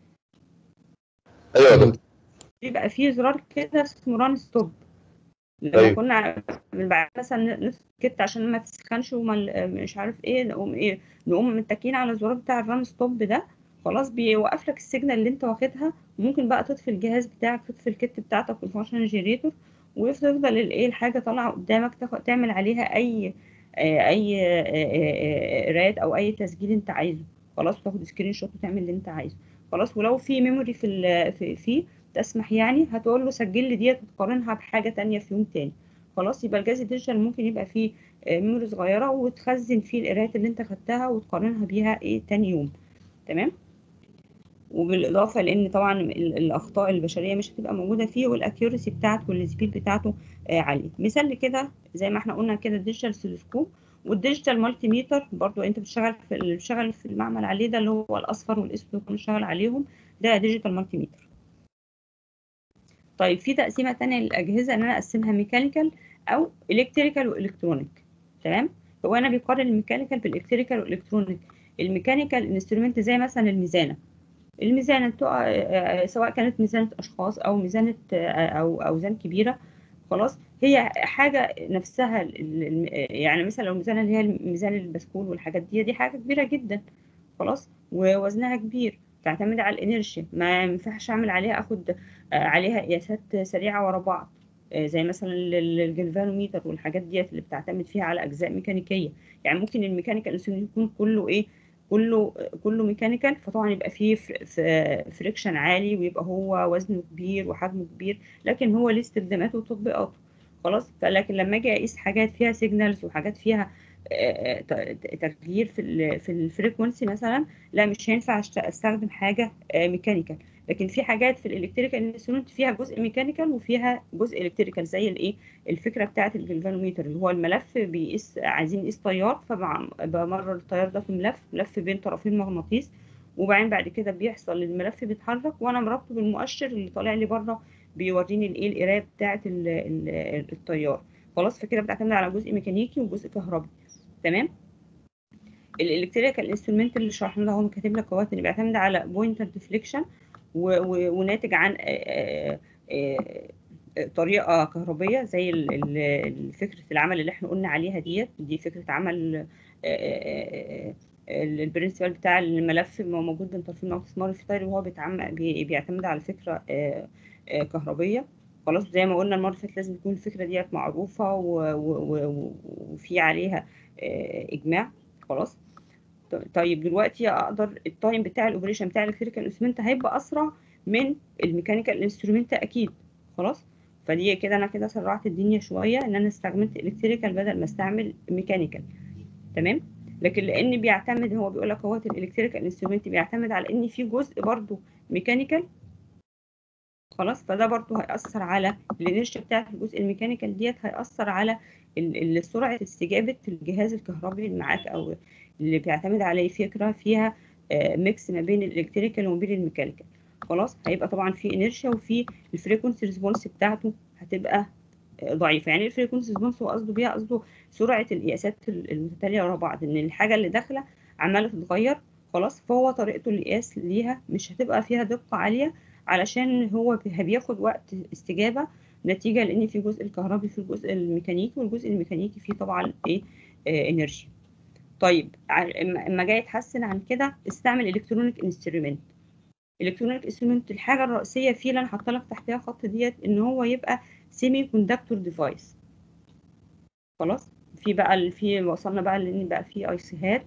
Speaker 3: ايوه يا دكتور.
Speaker 1: بيبقى فيه زرار كده اسمه ران ستوب. لما
Speaker 3: ايوه
Speaker 1: كنا بعد مثلا نسكت عشان ما تسخنش مش عارف ايه، نقوم متكين على الزرار بتاع الران ستوب ده. خلاص، بيوقف لك السيجنال اللي انت واخدها، وممكن بقى تطفي الجهاز بتاعك، تطفي الكت بتاعتك والفانكشن جنريتور، ويفضل الايه الحاجه طالعه قدامك، تعمل عليها اي قرايات او اي تسجيل انت عايزه. خلاص. وتاخد سكرين شوت وتعمل اللي انت عايزه. خلاص. ولو في ميموري فيه تسمح، يعني هتقول له سجل لي ديت وتقارنها بحاجه تانية في يوم تاني. خلاص. يبقى الجهاز الديجيتال ممكن يبقى فيه ميموري صغيره، وتخزن فيه القرايات اللي انت خدتها وتقارنها بيها تاني يوم. تمام. وبالاضافه لان طبعا الاخطاء البشريه مش هتبقى موجوده فيه، والاكيورسي بتاعته والسبيد بتاعته عاليه. مثال كده زي ما احنا قلنا كده الديجيتال سيلسكوب، والديجيتال مالتي ميتر برضو انت بتشتغل في المعمل عليه، ده اللي هو الاصفر والاسود اللي بنشتغل عليهم، ده ديجيتال مالتي ميتر. طيب، في تقسيمه تانية للاجهزه ان انا اقسمها ميكانيكال او الكتريكال والكترونيك. تمام. هو انا بيقارن الميكانيكال بالالكتريكال والالكترونيك. الميكانيكال انسترومنت زي مثلا الميزانة سواء كانت ميزانة أشخاص أو ميزانة أو أوزان كبيرة. خلاص. هي حاجة نفسها يعني مثلا لو الميزانة اللي هي ميزان البسكول والحاجات دي حاجة كبيرة جدا. خلاص. ووزنها كبير، تعتمد على الانرشيا، ما ينفعش اعمل عليها اخد عليها قياسات سريعة ورا بعض، زي مثلا الجلفانوميتر والحاجات ديت اللي بتعتمد فيها على اجزاء ميكانيكية. يعني ممكن الميكانيكال يكون كله كله ميكانيكال، فطبعا يبقى فيه فريكشن عالي، ويبقى هو وزنه كبير وحجمه كبير، لكن هو ليه استخداماته وتطبيقاته. خلاص. فلكن لما اجي اقيس حاجات فيها سيجنالز وحاجات فيها تغيير في الفريكونسي مثلا، لا مش هينفع استخدم حاجه ميكانيكال. لكن في حاجات في الالكتريكال انسترومنت فيها جزء ميكانيكال وفيها جزء الكتريكال، زي الفكره بتاعت الجلفانوميتر، اللي هو الملف بيقيس، عايزين نقيس تيار، فبمرر التيار ده في ملف بين طرفين مغناطيس، وبعدين بعد كده بيحصل الملف بيتحرك، وانا مربطه بالمؤشر اللي طالع لي بره بيوريني القرايه بتاعه التيار. خلاص، فكده بتعتمد على جزء ميكانيكي وجزء كهربي. تمام. الالكتريكال انسترومنت اللي شرحنا ده هو كاتب لك اهوت، ان بيعتمد على بوينتر ديفليكشن وناتج عن طريقه كهربيه زي فكره العمل اللي احنا قلنا عليها دي فكره عمل البرنسبل بتاع الملف موجود بين طرفين مغناطيس ناري في تاير، وهو بيعتمد على فكره كهربيه. خلاص، زي ما قلنا المره اللي فاتت لازم تكون الفكره ديت معروفه وفي عليها اجماع. خلاص. طيب دلوقتي اقدر التايم بتاع الاوبريشن بتاع الالكتريكال انسترومنت هيبقى اسرع من الميكانيكال انسترومنت اكيد. خلاص، فدي كده انا كده سرعت الدنيا شويه ان انا استخدمت الكتريكال بدل ما استعمل ميكانيكال. تمام. لكن لان بيعتمد، هو بيقول لك اهوت الالكتريكال انسترومنت بيعتمد على ان في جزء برضو ميكانيكال. خلاص، فده برضو هيأثر على الانرشيا بتاعت الجزء الميكانيكال ديت، هيأثر على سرعة استجابة الجهاز الكهربي اللي معاك او اللي بيعتمد عليه فكرة فيها ميكس ما بين الالكتريكال وما بين الميكانيكال. خلاص، هيبقى طبعا في انرشيا وفي الفريكونسي ريسبونس بتاعته هتبقى ضعيفة. يعني الفريكونسي ريسبونس هو قصده بيها سرعة القياسات المتتالية ورا بعض، ان الحاجة اللي داخلة عمالة تتغير. خلاص، فهو طريقته القياس ليها مش هتبقى فيها دقة عالية، علشان هو بياخد وقت استجابة، نتيجة لان في جزء الكهربي في الجزء الميكانيكي، والجزء الميكانيكي فيه طبعا ايه انرجي. طيب اما جاي يتحسن عن كده استعمل الكترونيك انسترومنت. الكترونيك انسترومنت الحاجة الرئيسية فيه اللي انا حاطه لك تحتها خط ديت ان هو يبقى سيمي كوندكتور ديفايس. خلاص، في وصلنا بقى لان بقى في اي سيهات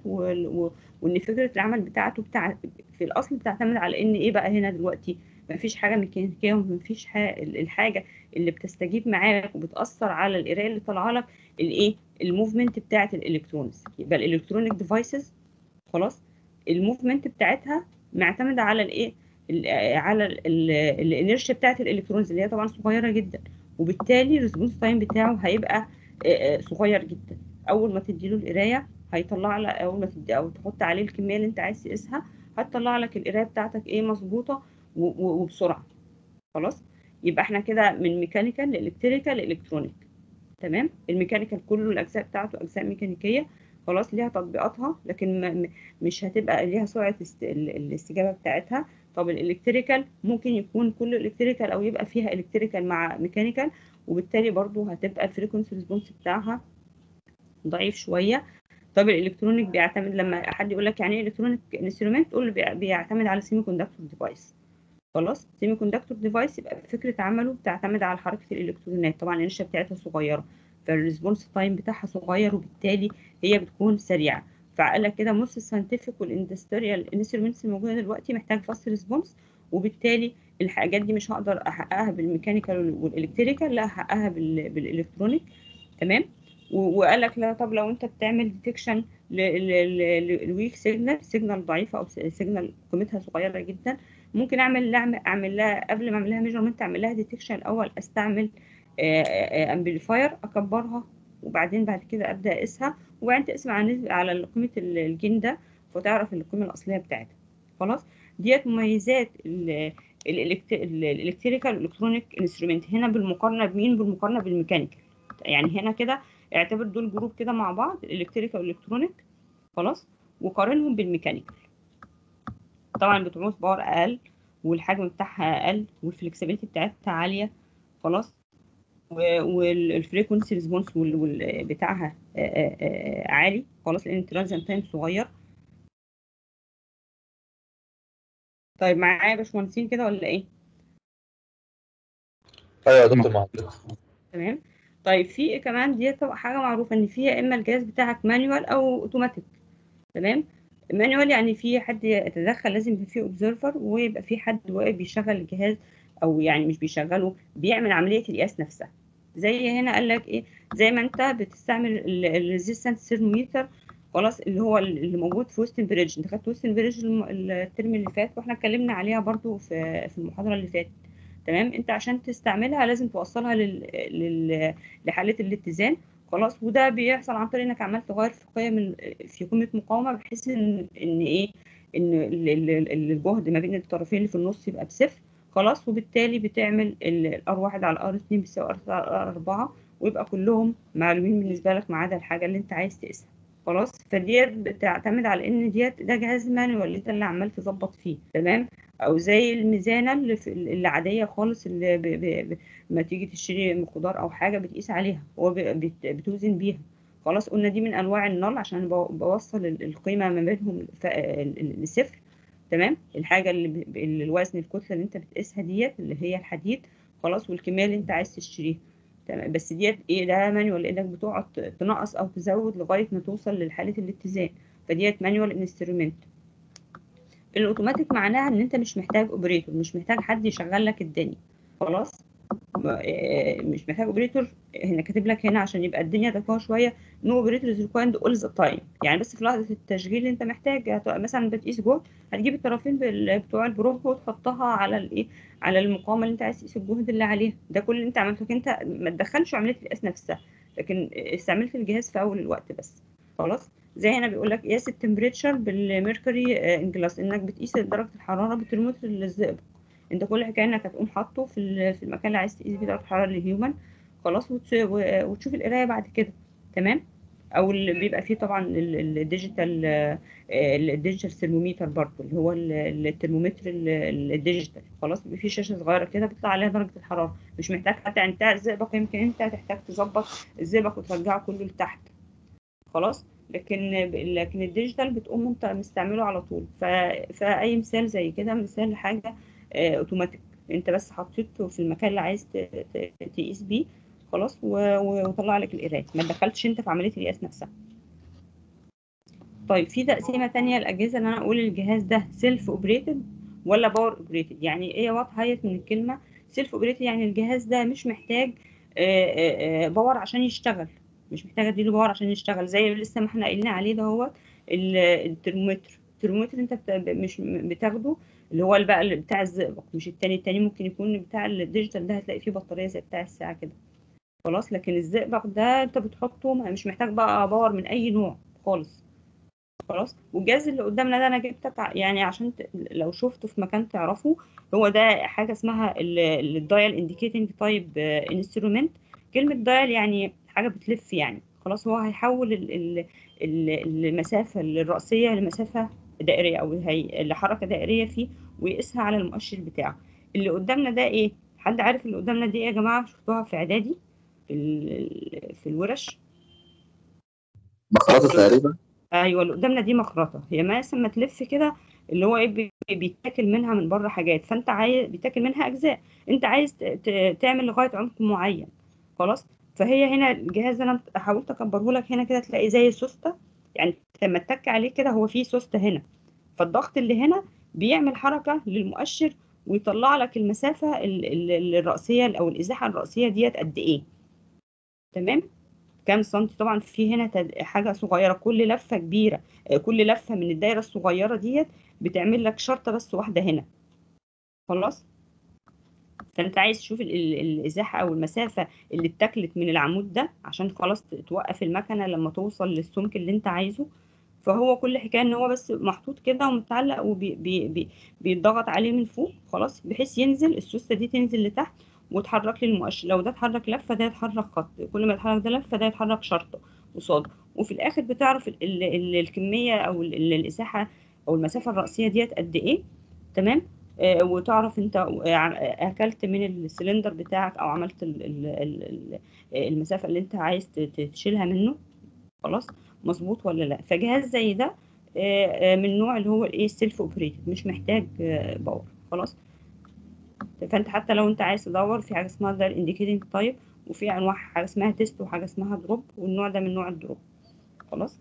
Speaker 1: وان فكره العمل بتاعته في الاصل بتعتمد على ان ايه بقى هنا دلوقتي مفيش حاجه ميكانيكيه ومفيش الحاجه اللي بتستجيب معاك وبتاثر على القرايه اللي طالعه لك الايه الموفمنت بتاعه الالكترونز. يبقى الالكترونيك ديفايسز خلاص الموفمنت بتاعتها معتمده على الايه على الانرشيا بتاعه الالكترونز اللي هي طبعا صغيره جدا، وبالتالي الريسبونس تايم بتاعه هيبقى صغير جدا. اول ما تديله القرايه هيطلع لك، اول ما تدي او تحط عليه الكميه اللي انت عايز تقيسها هتطلع لك القرايه بتاعتك ايه مظبوطه وبسرعه. خلاص، يبقى احنا كده من ميكانيكال لالكتريكال لالكترونيك. تمام. الميكانيكال كله الاجزاء بتاعته اجزاء ميكانيكيه خلاص ليها تطبيقاتها، لكن مش هتبقى ليها سرعه الاستجابه بتاعتها. طب الالكتريكال ممكن يكون كله الكتريكال او يبقى فيها الكتريكال مع ميكانيكال، وبالتالي برضو هتبقى الفريكونسي ريسبونس بتاعها ضعيف شويه. طب الالكترونيك بيعتمد، لما حد يقول لك يعني ايه الكترونيك انسترومنت تقول له بيعتمد على سيمي كوندكتور ديفايس. خلاص، سيمي كوندكتور ديفايس يبقى فكره عمله بتعتمد على حركه الالكترونات، طبعا الانرشيا بتاعتها صغيره فالريسبونس تايم بتاعها صغير وبالتالي هي بتكون سريعه. فقال لك كده موست ساينتفك والاندستريال انسترومنتس الموجوده دلوقتي محتاج فاست ريسبونس، وبالتالي الحاجات دي مش هقدر احققها بالميكانيكال والالكتريكال، لا احققها بالالكترونيك. تمام. وقال لك لا، طب لو انت بتعمل ديتكشن للويك سيجنال ضعيفه او سيجنال قيمتها صغيره جدا، ممكن اعمل لها قبل ما اعمل لها ميجرمنت اعمل لها ديتكشن الاول، استعمل امبليفاير اكبرها وبعدين بعد كده ابدا اقيسها، وبعدين تقسم على قيمه الجين ده فتعرف القيمه الاصليه بتاعتها. خلاص، ديت مميزات الالكتريكال والالكترونيك انسترومنت. هنا بالمقارنه بمين؟ بالمقارنه بالميكانيكال. يعني هنا كده اعتبر دول جروب كده مع بعض الالكتريكال والالكترونيك. خلاص، وقارنهم بالميكانيكال. طبعا بتعوز باور اقل والحجم بتاعها اقل والفلكسبيليتي بتاعتها عاليه. خلاص، والفريكونسي ريسبونس بتاعها عالي. خلاص، لان الترانزيت تايم صغير. طيب معايا يا باشمهندسين كده ولا ايه؟
Speaker 3: ايوه يا دكتور معلش.
Speaker 1: تمام. طيب في كمان دي طبعا حاجه معروفه ان فيها يا اما الجهاز بتاعك مانيوال او اوتوماتيك. تمام. مانيوال يعني في حد يتدخل، لازم يبقى فيه اوبزرفر ويبقى في حد واقف بيشغل الجهاز، او يعني مش بيشغله، بيعمل عمليه القياس نفسها. زي هنا قال لك ايه، زي ما انت بتستعمل الريزيستنس ثيرمومتر. خلاص، اللي هو اللي موجود في وسط البريدج. انت خدت وسط البريدج الترم اللي فات واحنا اتكلمنا عليها برضو في المحاضره اللي فاتت. تمام. انت عشان تستعملها لازم توصلها لحاله الاتزان. خلاص، وده بيحصل عن طريق انك عمال تغير في قيمه مقاومه بحيث ان ايه ان الجهد ما بين الطرفين اللي في النص يبقى بصفر. خلاص، وبالتالي بتعمل الار1 على الار2 بيساوي ار4، ويبقى كلهم معلومين بالنسبه لك ما عدا الحاجه اللي انت عايز تقيسها. خلاص، فديت بتعتمد على ان ده جهاز مانوال انت اللي عمال تظبط فيه. تمام. او زي الميزانه اللي عاديه خالص، اللي ما تيجي تشتري خضار او حاجه بتقيس عليها، هو بتوزن بيها. خلاص، قلنا دي من انواع النل عشان بوصل القيمه ما بينهم لصفر. تمام. الحاجه اللي الوزن الكتله اللي انت بتقيسها ديت اللي هي الحديد. خلاص، والكميه اللي انت عايز تشتريها. تمام. بس ديت ايه، ده مانيوال انك بتقعد تنقص او تزود لغايه ما توصل لحاله الاتزان. فديت مانيوال انسترومنت. الاوتوماتيك معناها ان انت مش محتاج اوبريتور، مش محتاج حد يشغل لك الدنيا. خلاص، مش محتاج اوبريتور. هنا كاتب لك هنا عشان يبقى الدنيا دقيقه شويه، نو اوبريتور از ريكوايرد اول ذا تايم. يعني بس في لحظه التشغيل انت محتاج مثلا بتقيس جهد، هتجيب الطرفين بتوع البروب وتحطها على الايه، على المقاومه اللي انت عايز تقيس الجهد اللي عليها. ده كل اللي انت عملته، انت ما تدخلش عمليه القياس نفسها، لكن استعملت الجهاز في اول الوقت بس. خلاص. زي هنا بيقول لك قياس التمبريتشر بالميركوري ان جلاس، انك بتقيس درجه الحراره بالترمومتر الزئبق. انت كل حكايه انك هتقوم حاطه في المكان اللي عايز تقيس فيه درجه الحراره الهيومن. خلاص، وتشوف القرايه بعد كده. تمام. او اللي بيبقى فيه طبعا الديجيتال ثرمومتر برضه، اللي هو الترمومتر الديجيتال. خلاص، بيبقى فيه شاشه صغيره كده بيطلع عليها درجه الحراره، مش محتاج حتى انت الزئبق، يمكن انت هتحتاج تظبط الزئبق وترجعه كله لتحت. خلاص. لكن الديجيتال بتقوم انت مستعمله على طول. فاي مثال زي كده، مثال حاجه اوتوماتيك، انت بس حطيته في المكان اللي عايز تقيس بيه. خلاص، وطلع لك القرايه، ما دخلتش انت في عمليه القياس نفسها. طيب، في تقسيمه تانية الاجهزه، ان انا اقول الجهاز ده سيلف اوبريتد ولا باور اوبريتد. يعني ايه واضحه من الكلمه سيلف اوبريتد؟ يعني الجهاز ده مش محتاج باور عشان يشتغل، مش محتاج اديله باور عشان يشتغل. زي لسه ما احنا قايلين عليه ده، هو الترمومتر انت مش بتاخده، اللي هو بقى اللي بتاع الزئبق، مش التاني ممكن يكون بتاع الديجيتال ده هتلاقي فيه بطاريه زي بتاع الساعه كده. خلاص، لكن الزئبق ده انت بتحطه مش محتاج بقى باور من اي نوع خالص. خلاص. والجهاز اللي قدامنا ده انا جبتك يعني عشان لو شفته في مكان تعرفه، هو ده حاجه اسمها الدايل انديكيتنج تايب انسترومنت. كلمه دايل يعني حاجه بتلف يعني. خلاص، هو هيحول المسافه الرأسيه لمسافه دائريه، او لحركه دائريه فيه، ويقيسها على المؤشر بتاعه. اللي قدامنا ده ايه؟ حد عارف اللي قدامنا دي ايه يا جماعه؟ شفتوها في اعدادي في الورش؟
Speaker 3: مخرطة تقريبا.
Speaker 1: ايوه، اللي قدامنا دي مخرطه، هي مثلا ما تلف كده، اللي هو ايه، بيتاكل منها من بره حاجات، فانت عايز بيتاكل منها اجزاء، انت عايز تعمل لغايه عمق معين. خلاص. فهي هنا الجهاز ده انا حاولت اكبره لك، هنا كده تلاقي زي سوسته، يعني لما تتك عليه كده هو فيه سوسته هنا، فالضغط اللي هنا بيعمل حركه للمؤشر ويطلع لك المسافه الرأسيه او الازاحه الرأسيه ديت قد ايه. تمام. كام سنتي؟ طبعا في هنا حاجه صغيره، كل لفه كبيره، كل لفه من الدايره الصغيره ديت بتعمل لك شرطه بس واحده هنا. خلاص. فانت عايز تشوف الازاحه او المسافه اللي اتاكلت من العمود ده عشان خلاص توقف المكنه لما توصل للسمك اللي انت عايزه. فهو كل حكايه ان هو بس محطوط كده ومتعلق وبيتضغط عليه من فوق. خلاص، بحيث ينزل السوسته دي تنزل لتحت وتحرك لي المؤشر. لو ده اتحرك لفه ده يتحرك خط، كل ما يتحرك ده لفه ده يتحرك شرطه قصاده. وفي الاخر بتعرف الكميه او الازاحه او المسافه الرئيسيه ديت قد ايه. تمام. وتعرف انت اكلت من السلندر بتاعك او عملت المسافه اللي انت عايز تشيلها منه. خلاص، مظبوط ولا لا؟ فجهاز زي ده من النوع اللي هو الايه السيلف اوبريتد، مش محتاج باور. خلاص. فانت حتى لو انت عايز تدور في حاجه اسمها ده الانديكيتنج تايب، وفي انواع حاجه اسمها تيست وحاجه اسمها دروب، والنوع ده من نوع الدروب. خلاص.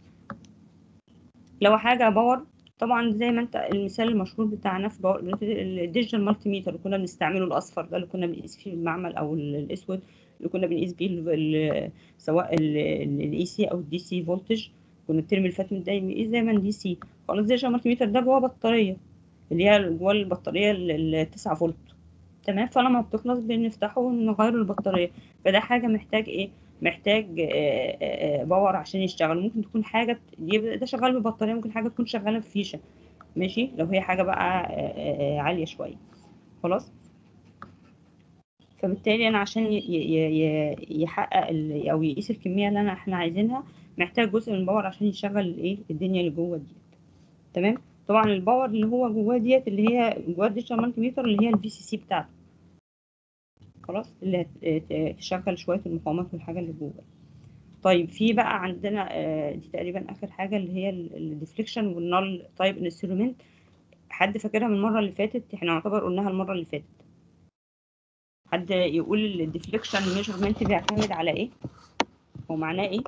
Speaker 1: لو حاجه باور، طبعا زي ما انت المثال المشهور بتاعنا في باور الديجيتال مالتي ميتر اللي كنا بنستعمله، الاصفر ده اللي كنا بنقيس فيه المعمل، او الاسود اللي كنا بنقيس بيه سواء الاي سي او الدي سي فولتج. كنا الترم اللي فات دايما بنقيس دايما دي سي. خلاص، الديجيتال مالتي ميتر ده جوه بطاريه، اللي هي جوه البطاريه 9 فولت. تمام. فلما بتخلص بنفتحه ونغير البطاريه. فده حاجه محتاج ايه؟ محتاج باور عشان يشتغل. ممكن تكون حاجه ده شغال ببطاريه، ممكن حاجه تكون شغاله بفيشه. ماشي، لو هي حاجه بقى عاليه شويه. خلاص. فبالتالي انا عشان يحقق او يقيس الكميه اللي احنا عايزينها، محتاج جزء من الباور عشان يشغل الايه الدنيا اللي جوه دي. تمام. طبعا الباور اللي هو جواه ديت اللي هي جوه الديجيتال مالتي ميتر اللي هي الفي سي سي بتاعته، خلاص، اللي تشغل شويه المقاومات والحاجه اللي جوه. طيب في بقى عندنا دي تقريبا اخر حاجه اللي هي الديفليكشن والنال تايب انسترومنت. حد فاكرها من المره اللي فاتت؟ احنا نعتبر قلناها المره اللي فاتت. حد يقول الديفليكشن ميجرمنت بيعتمد على ايه هو معناه ايه؟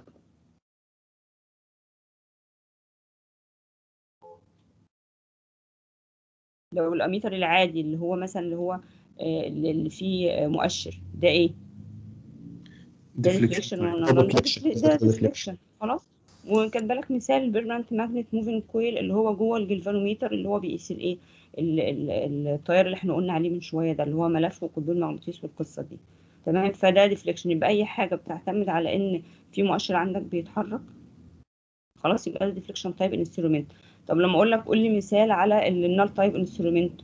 Speaker 1: لو الاميتر العادي اللي هو مثلا اللي هو اللي فيه مؤشر ده ايه؟ ده ديفليكشن ولا ده ديفليكشن. خلاص. وكان بالك مثال البيرمننت ماجنت موفينج كويل اللي هو جوه الجلفانوميتر اللي هو بيقيس الايه التيار اللي احنا قلنا عليه من شويه ده اللي هو ملف وقطبين مغناطيس والقصه دي. تمام. فده ديفليكشن. يبقى اي حاجه بتعتمد على ان في مؤشر عندك بيتحرك، خلاص، يبقى ده ديفليكشن تايب انسترومنت. طب لما اقول لك قول لي مثال على النال تايب انسترومنت.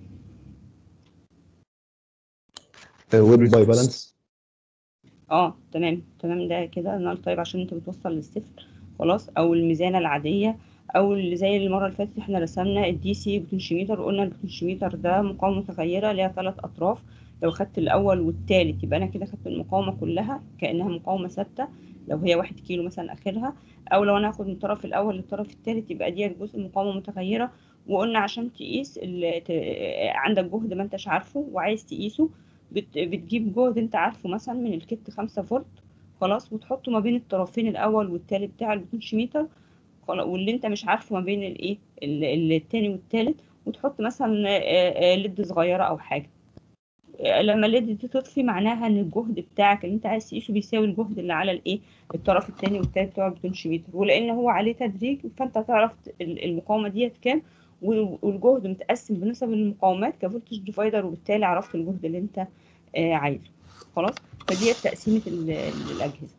Speaker 5: ويب باي بالانس.
Speaker 1: تمام ده كده نال تايب عشان انت بتوصل للصفر، خلاص. او الميزانه العاديه، او اللي زي المره اللي فاتت احنا رسمنا الدي سي بوتنشيميتر وقلنا البوتنشيميتر ده مقاومه متغيره ليها 3 اطراف. لو خدت الاول والثالث يبقى انا كده خدت المقاومه كلها كانها مقاومه ثابته لو هي 1 كيلو مثلا اخرها. او لو انا هاخد من الطرف الاول للطرف الثالث يبقى دي جزء مقاومه متغيره. وقلنا عشان تقيس عندك جهد ما انتش عارفه وعايز تقيسه، بتجيب جهد انت عارفه مثلا من الكت 5 فولت، خلاص، وتحطه ما بين الطرفين الاول والتالت بتاع البوتنشيميتر، خلاص، واللي انت مش عارفه ما بين الايه التاني والتالت، وتحط مثلا ليد صغيره او حاجه. لما الليد دي تطفي معناها ان الجهد بتاعك اللي انت عايز تقيسه بيساوي الجهد اللي على الايه الطرف التاني والتالت بتوع البوتنشيميتر. ولان هو عليه تدريج فانت هتعرف المقاومه ديت كام، والجهد متقسم بنسب المقاومات كفولتج ديفايدر، وبالتالي عرفت الجهد اللي انت عايزه، خلاص. فدي تقسيمه الاجهزه.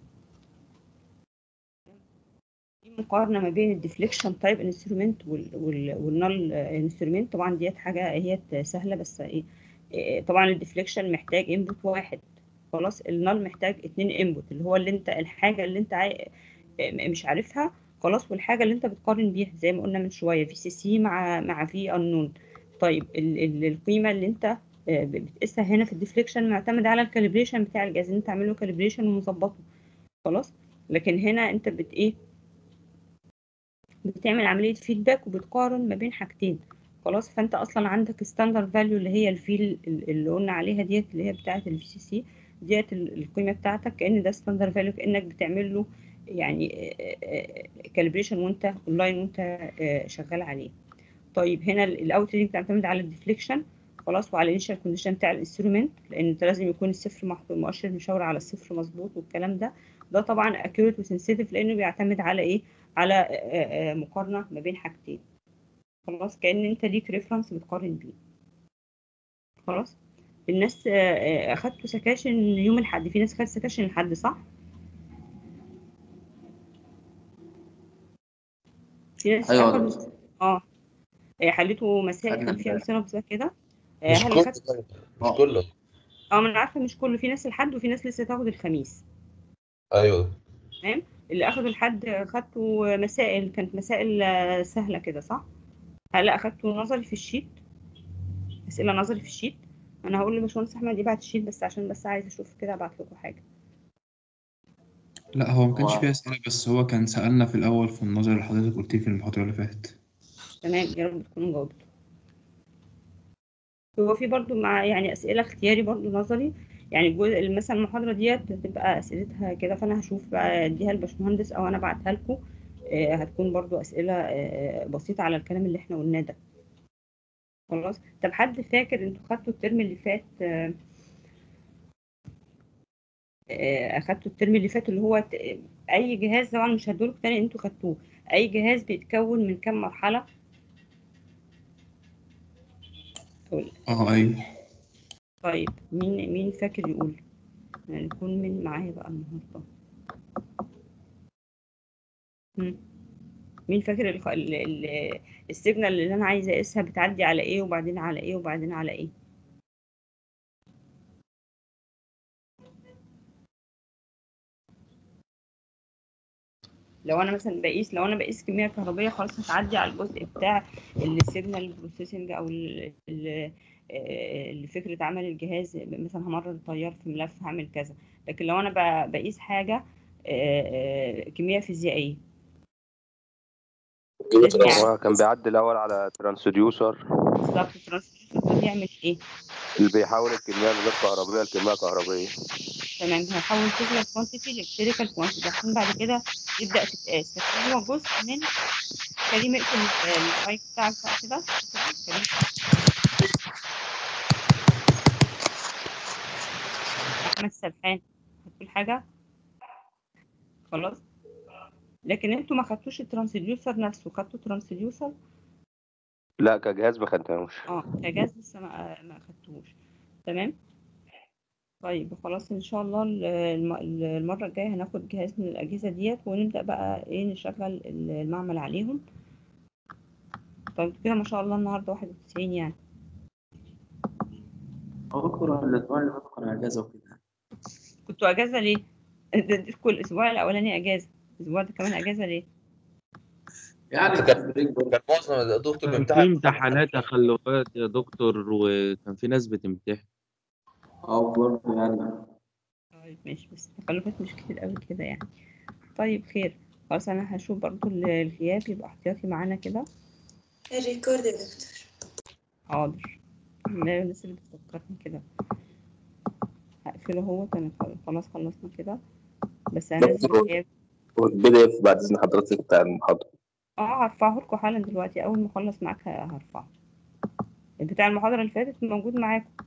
Speaker 1: دي مقارنه ما بين الديفليكشن تايب انسترومنت والنال انسترومنت. طبعا ديت حاجه هي سهله، بس ايه طبعا الديفليكشن محتاج انبوت واحد، خلاص. النال محتاج 2 انبوت اللي هو اللي انت الحاجه اللي انت مش عارفها، خلاص، والحاجه اللي انت بتقارن بيها زي ما قلنا من شويه في سي سي مع في انون. طيب القيمه اللي انت بتقيسها هنا في الديفليكشن معتمد على الكاليبريشن بتاع الجهاز، انت تعمله كاليبريشن ومظبطه، خلاص. لكن هنا انت بتعمل عمليه فيدباك وبتقارن ما بين حاجتين، خلاص. فانت اصلا عندك ستاندرد فاليو اللي هي الفيل اللي قلنا عليها ديت اللي هي بتاعه الفي سي سي ديت القيمه بتاعتك كأن ده ستاندرد فاليو، كأنك بتعمل له يعني كاليبريشن وانت اونلاين وانت شغال عليه. طيب هنا الاوتلينك بتعتمد على الديفليكشن، خلاص، وعلى الانيشال كونديشن بتاع الانسترومنت، لان انت لازم يكون الصفر محطوط مؤشر مشاور على الصفر مظبوط والكلام ده. ده طبعا اكيوريت وسنسيتيف لانه بيعتمد على ايه على مقارنه ما بين حاجتين، خلاص، كأن انت ليك ريفرنس بتقارن بيه، خلاص. الناس اخدتوا سكاشن يوم الاحد؟ في ناس خدت سكاشن الاحد صح؟ في ناس
Speaker 4: ايوه
Speaker 1: اخدوا حليتوا مسائل كان فيها امثله بس كده.
Speaker 3: مش
Speaker 1: هل
Speaker 3: كله
Speaker 1: اخدت؟
Speaker 3: مش كله.
Speaker 1: ما انا عارفه مش كله، في ناس الحد وفي ناس لسه تاخد الخميس.
Speaker 3: ايوه
Speaker 1: تمام. اللي اخدوا الحد اخدتوا مسائل كانت مسائل سهله كده صح؟ هل اخدتوا نظري في الشيت؟ اسئله نظري في الشيت؟ انا هقول لباشمهندس احمد يبعت الشيت بس عشان بس عايز اشوف كده ابعت لكم حاجه.
Speaker 6: لا هو ما كانش فيه أسئلة، بس هو كان سألنا في الأول في النظر اللي حضرتك قلتيه في المحاضرة اللي فاتت.
Speaker 1: تمام، يا رب تكونوا جاوبتوا. هو في برضو مع يعني اسئله اختياري برضو نظري، يعني الجزء مثلا المحاضره ديت هتبقى اسئلتها كده، فانا هشوف بقى اديها للباشمهندس او انا ابعتها لكم. هتكون برضو اسئله بسيطه على الكلام اللي احنا قلناه ده، خلاص. طب حد فاكر انتوا خدتوا الترم اللي فات اخدتوا الترم اللي فات اللي هو اي جهاز، طبعا مش هدولكوا تاني انتوا خدتوه، اي جهاز بيتكون من كام مرحله؟
Speaker 6: أيوه.
Speaker 1: طيب مين فاكر يقول؟ يعني يكون من معايا بقى النهارده. مين فاكر السيجنال اللي انا عايزه اقيسها بتعدي على ايه وبعدين على ايه وبعدين على ايه؟ لو انا مثلا لو انا بقيس كميه كهربيه خلاص هتعدي على الجزء بتاع السيجنال بروسيسنج او اللي فكره عمل الجهاز، مثلا همرر التيار في ملف هعمل كذا. لكن لو انا بقيس حاجه كميه فيزيائيه لازم يعني
Speaker 7: هو كان بيعدي الأول على ترانسديوسر
Speaker 1: بالظبط. الترانسديوسر ده بيعمل ايه؟
Speaker 7: اللي بيحول الكمية الغير كهربية لكمية كهربية.
Speaker 1: تمام، هيحول فيزيكال كوانتيتي لإلكتريكال كوانتيتي عشان بعد كده يبدأ تتقاس. لكن هو جزء من كريم اقفل المايك بتاعك بقى كده. كريم أحمد سرحان هتقول حاجة؟ خلاص. لكن انتوا ما خدتوش الترانسديوسر نفسه، خدتوا ترانسديوسر؟
Speaker 7: لا كجهاز ما خدناهوش.
Speaker 1: كجهاز لسه ما خدتوش. تمام. طيب خلاص ان شاء الله المرة الجاية هناخد جهاز من الأجهزة ديت ونبدأ بقى ايه نشغل المعمل عليهم. طيب كده ما شاء الله النهارده 91 يعني.
Speaker 4: هو دكتور الأسبوع اللي فات كان أجازة وكده.
Speaker 1: كنتوا اجازه ليه؟ ده كل اسبوع الاولاني اجازه، الاسبوع ده كمان اجازه ليه؟
Speaker 4: يعني
Speaker 3: كان معظم الدكتور
Speaker 8: كان في
Speaker 3: بيمتحن.
Speaker 8: امتحانات تخلفات يا دكتور، وكان في ناس بتمتحن.
Speaker 4: برضه يعني.
Speaker 1: طيب ماشي، بس التكلفات مش كتير قوي كده يعني. طيب خير، خلاص انا هشوف برضو الغياب يبقى احتياطي معانا كده.
Speaker 9: الريكورد يا دكتور.
Speaker 1: حاضر. الناس اللي بتفكرني كده هقفله اهو. انا خلاص خلصنا كده، بس هنزل الغياب.
Speaker 3: والPDF بعد إذن حضرتك بتاع المحاضرة.
Speaker 1: هرفعه لكم حالا دلوقتي، اول ما اخلص معاك هرفعه. بتاع المحاضرة اللي فاتت موجود معاكم.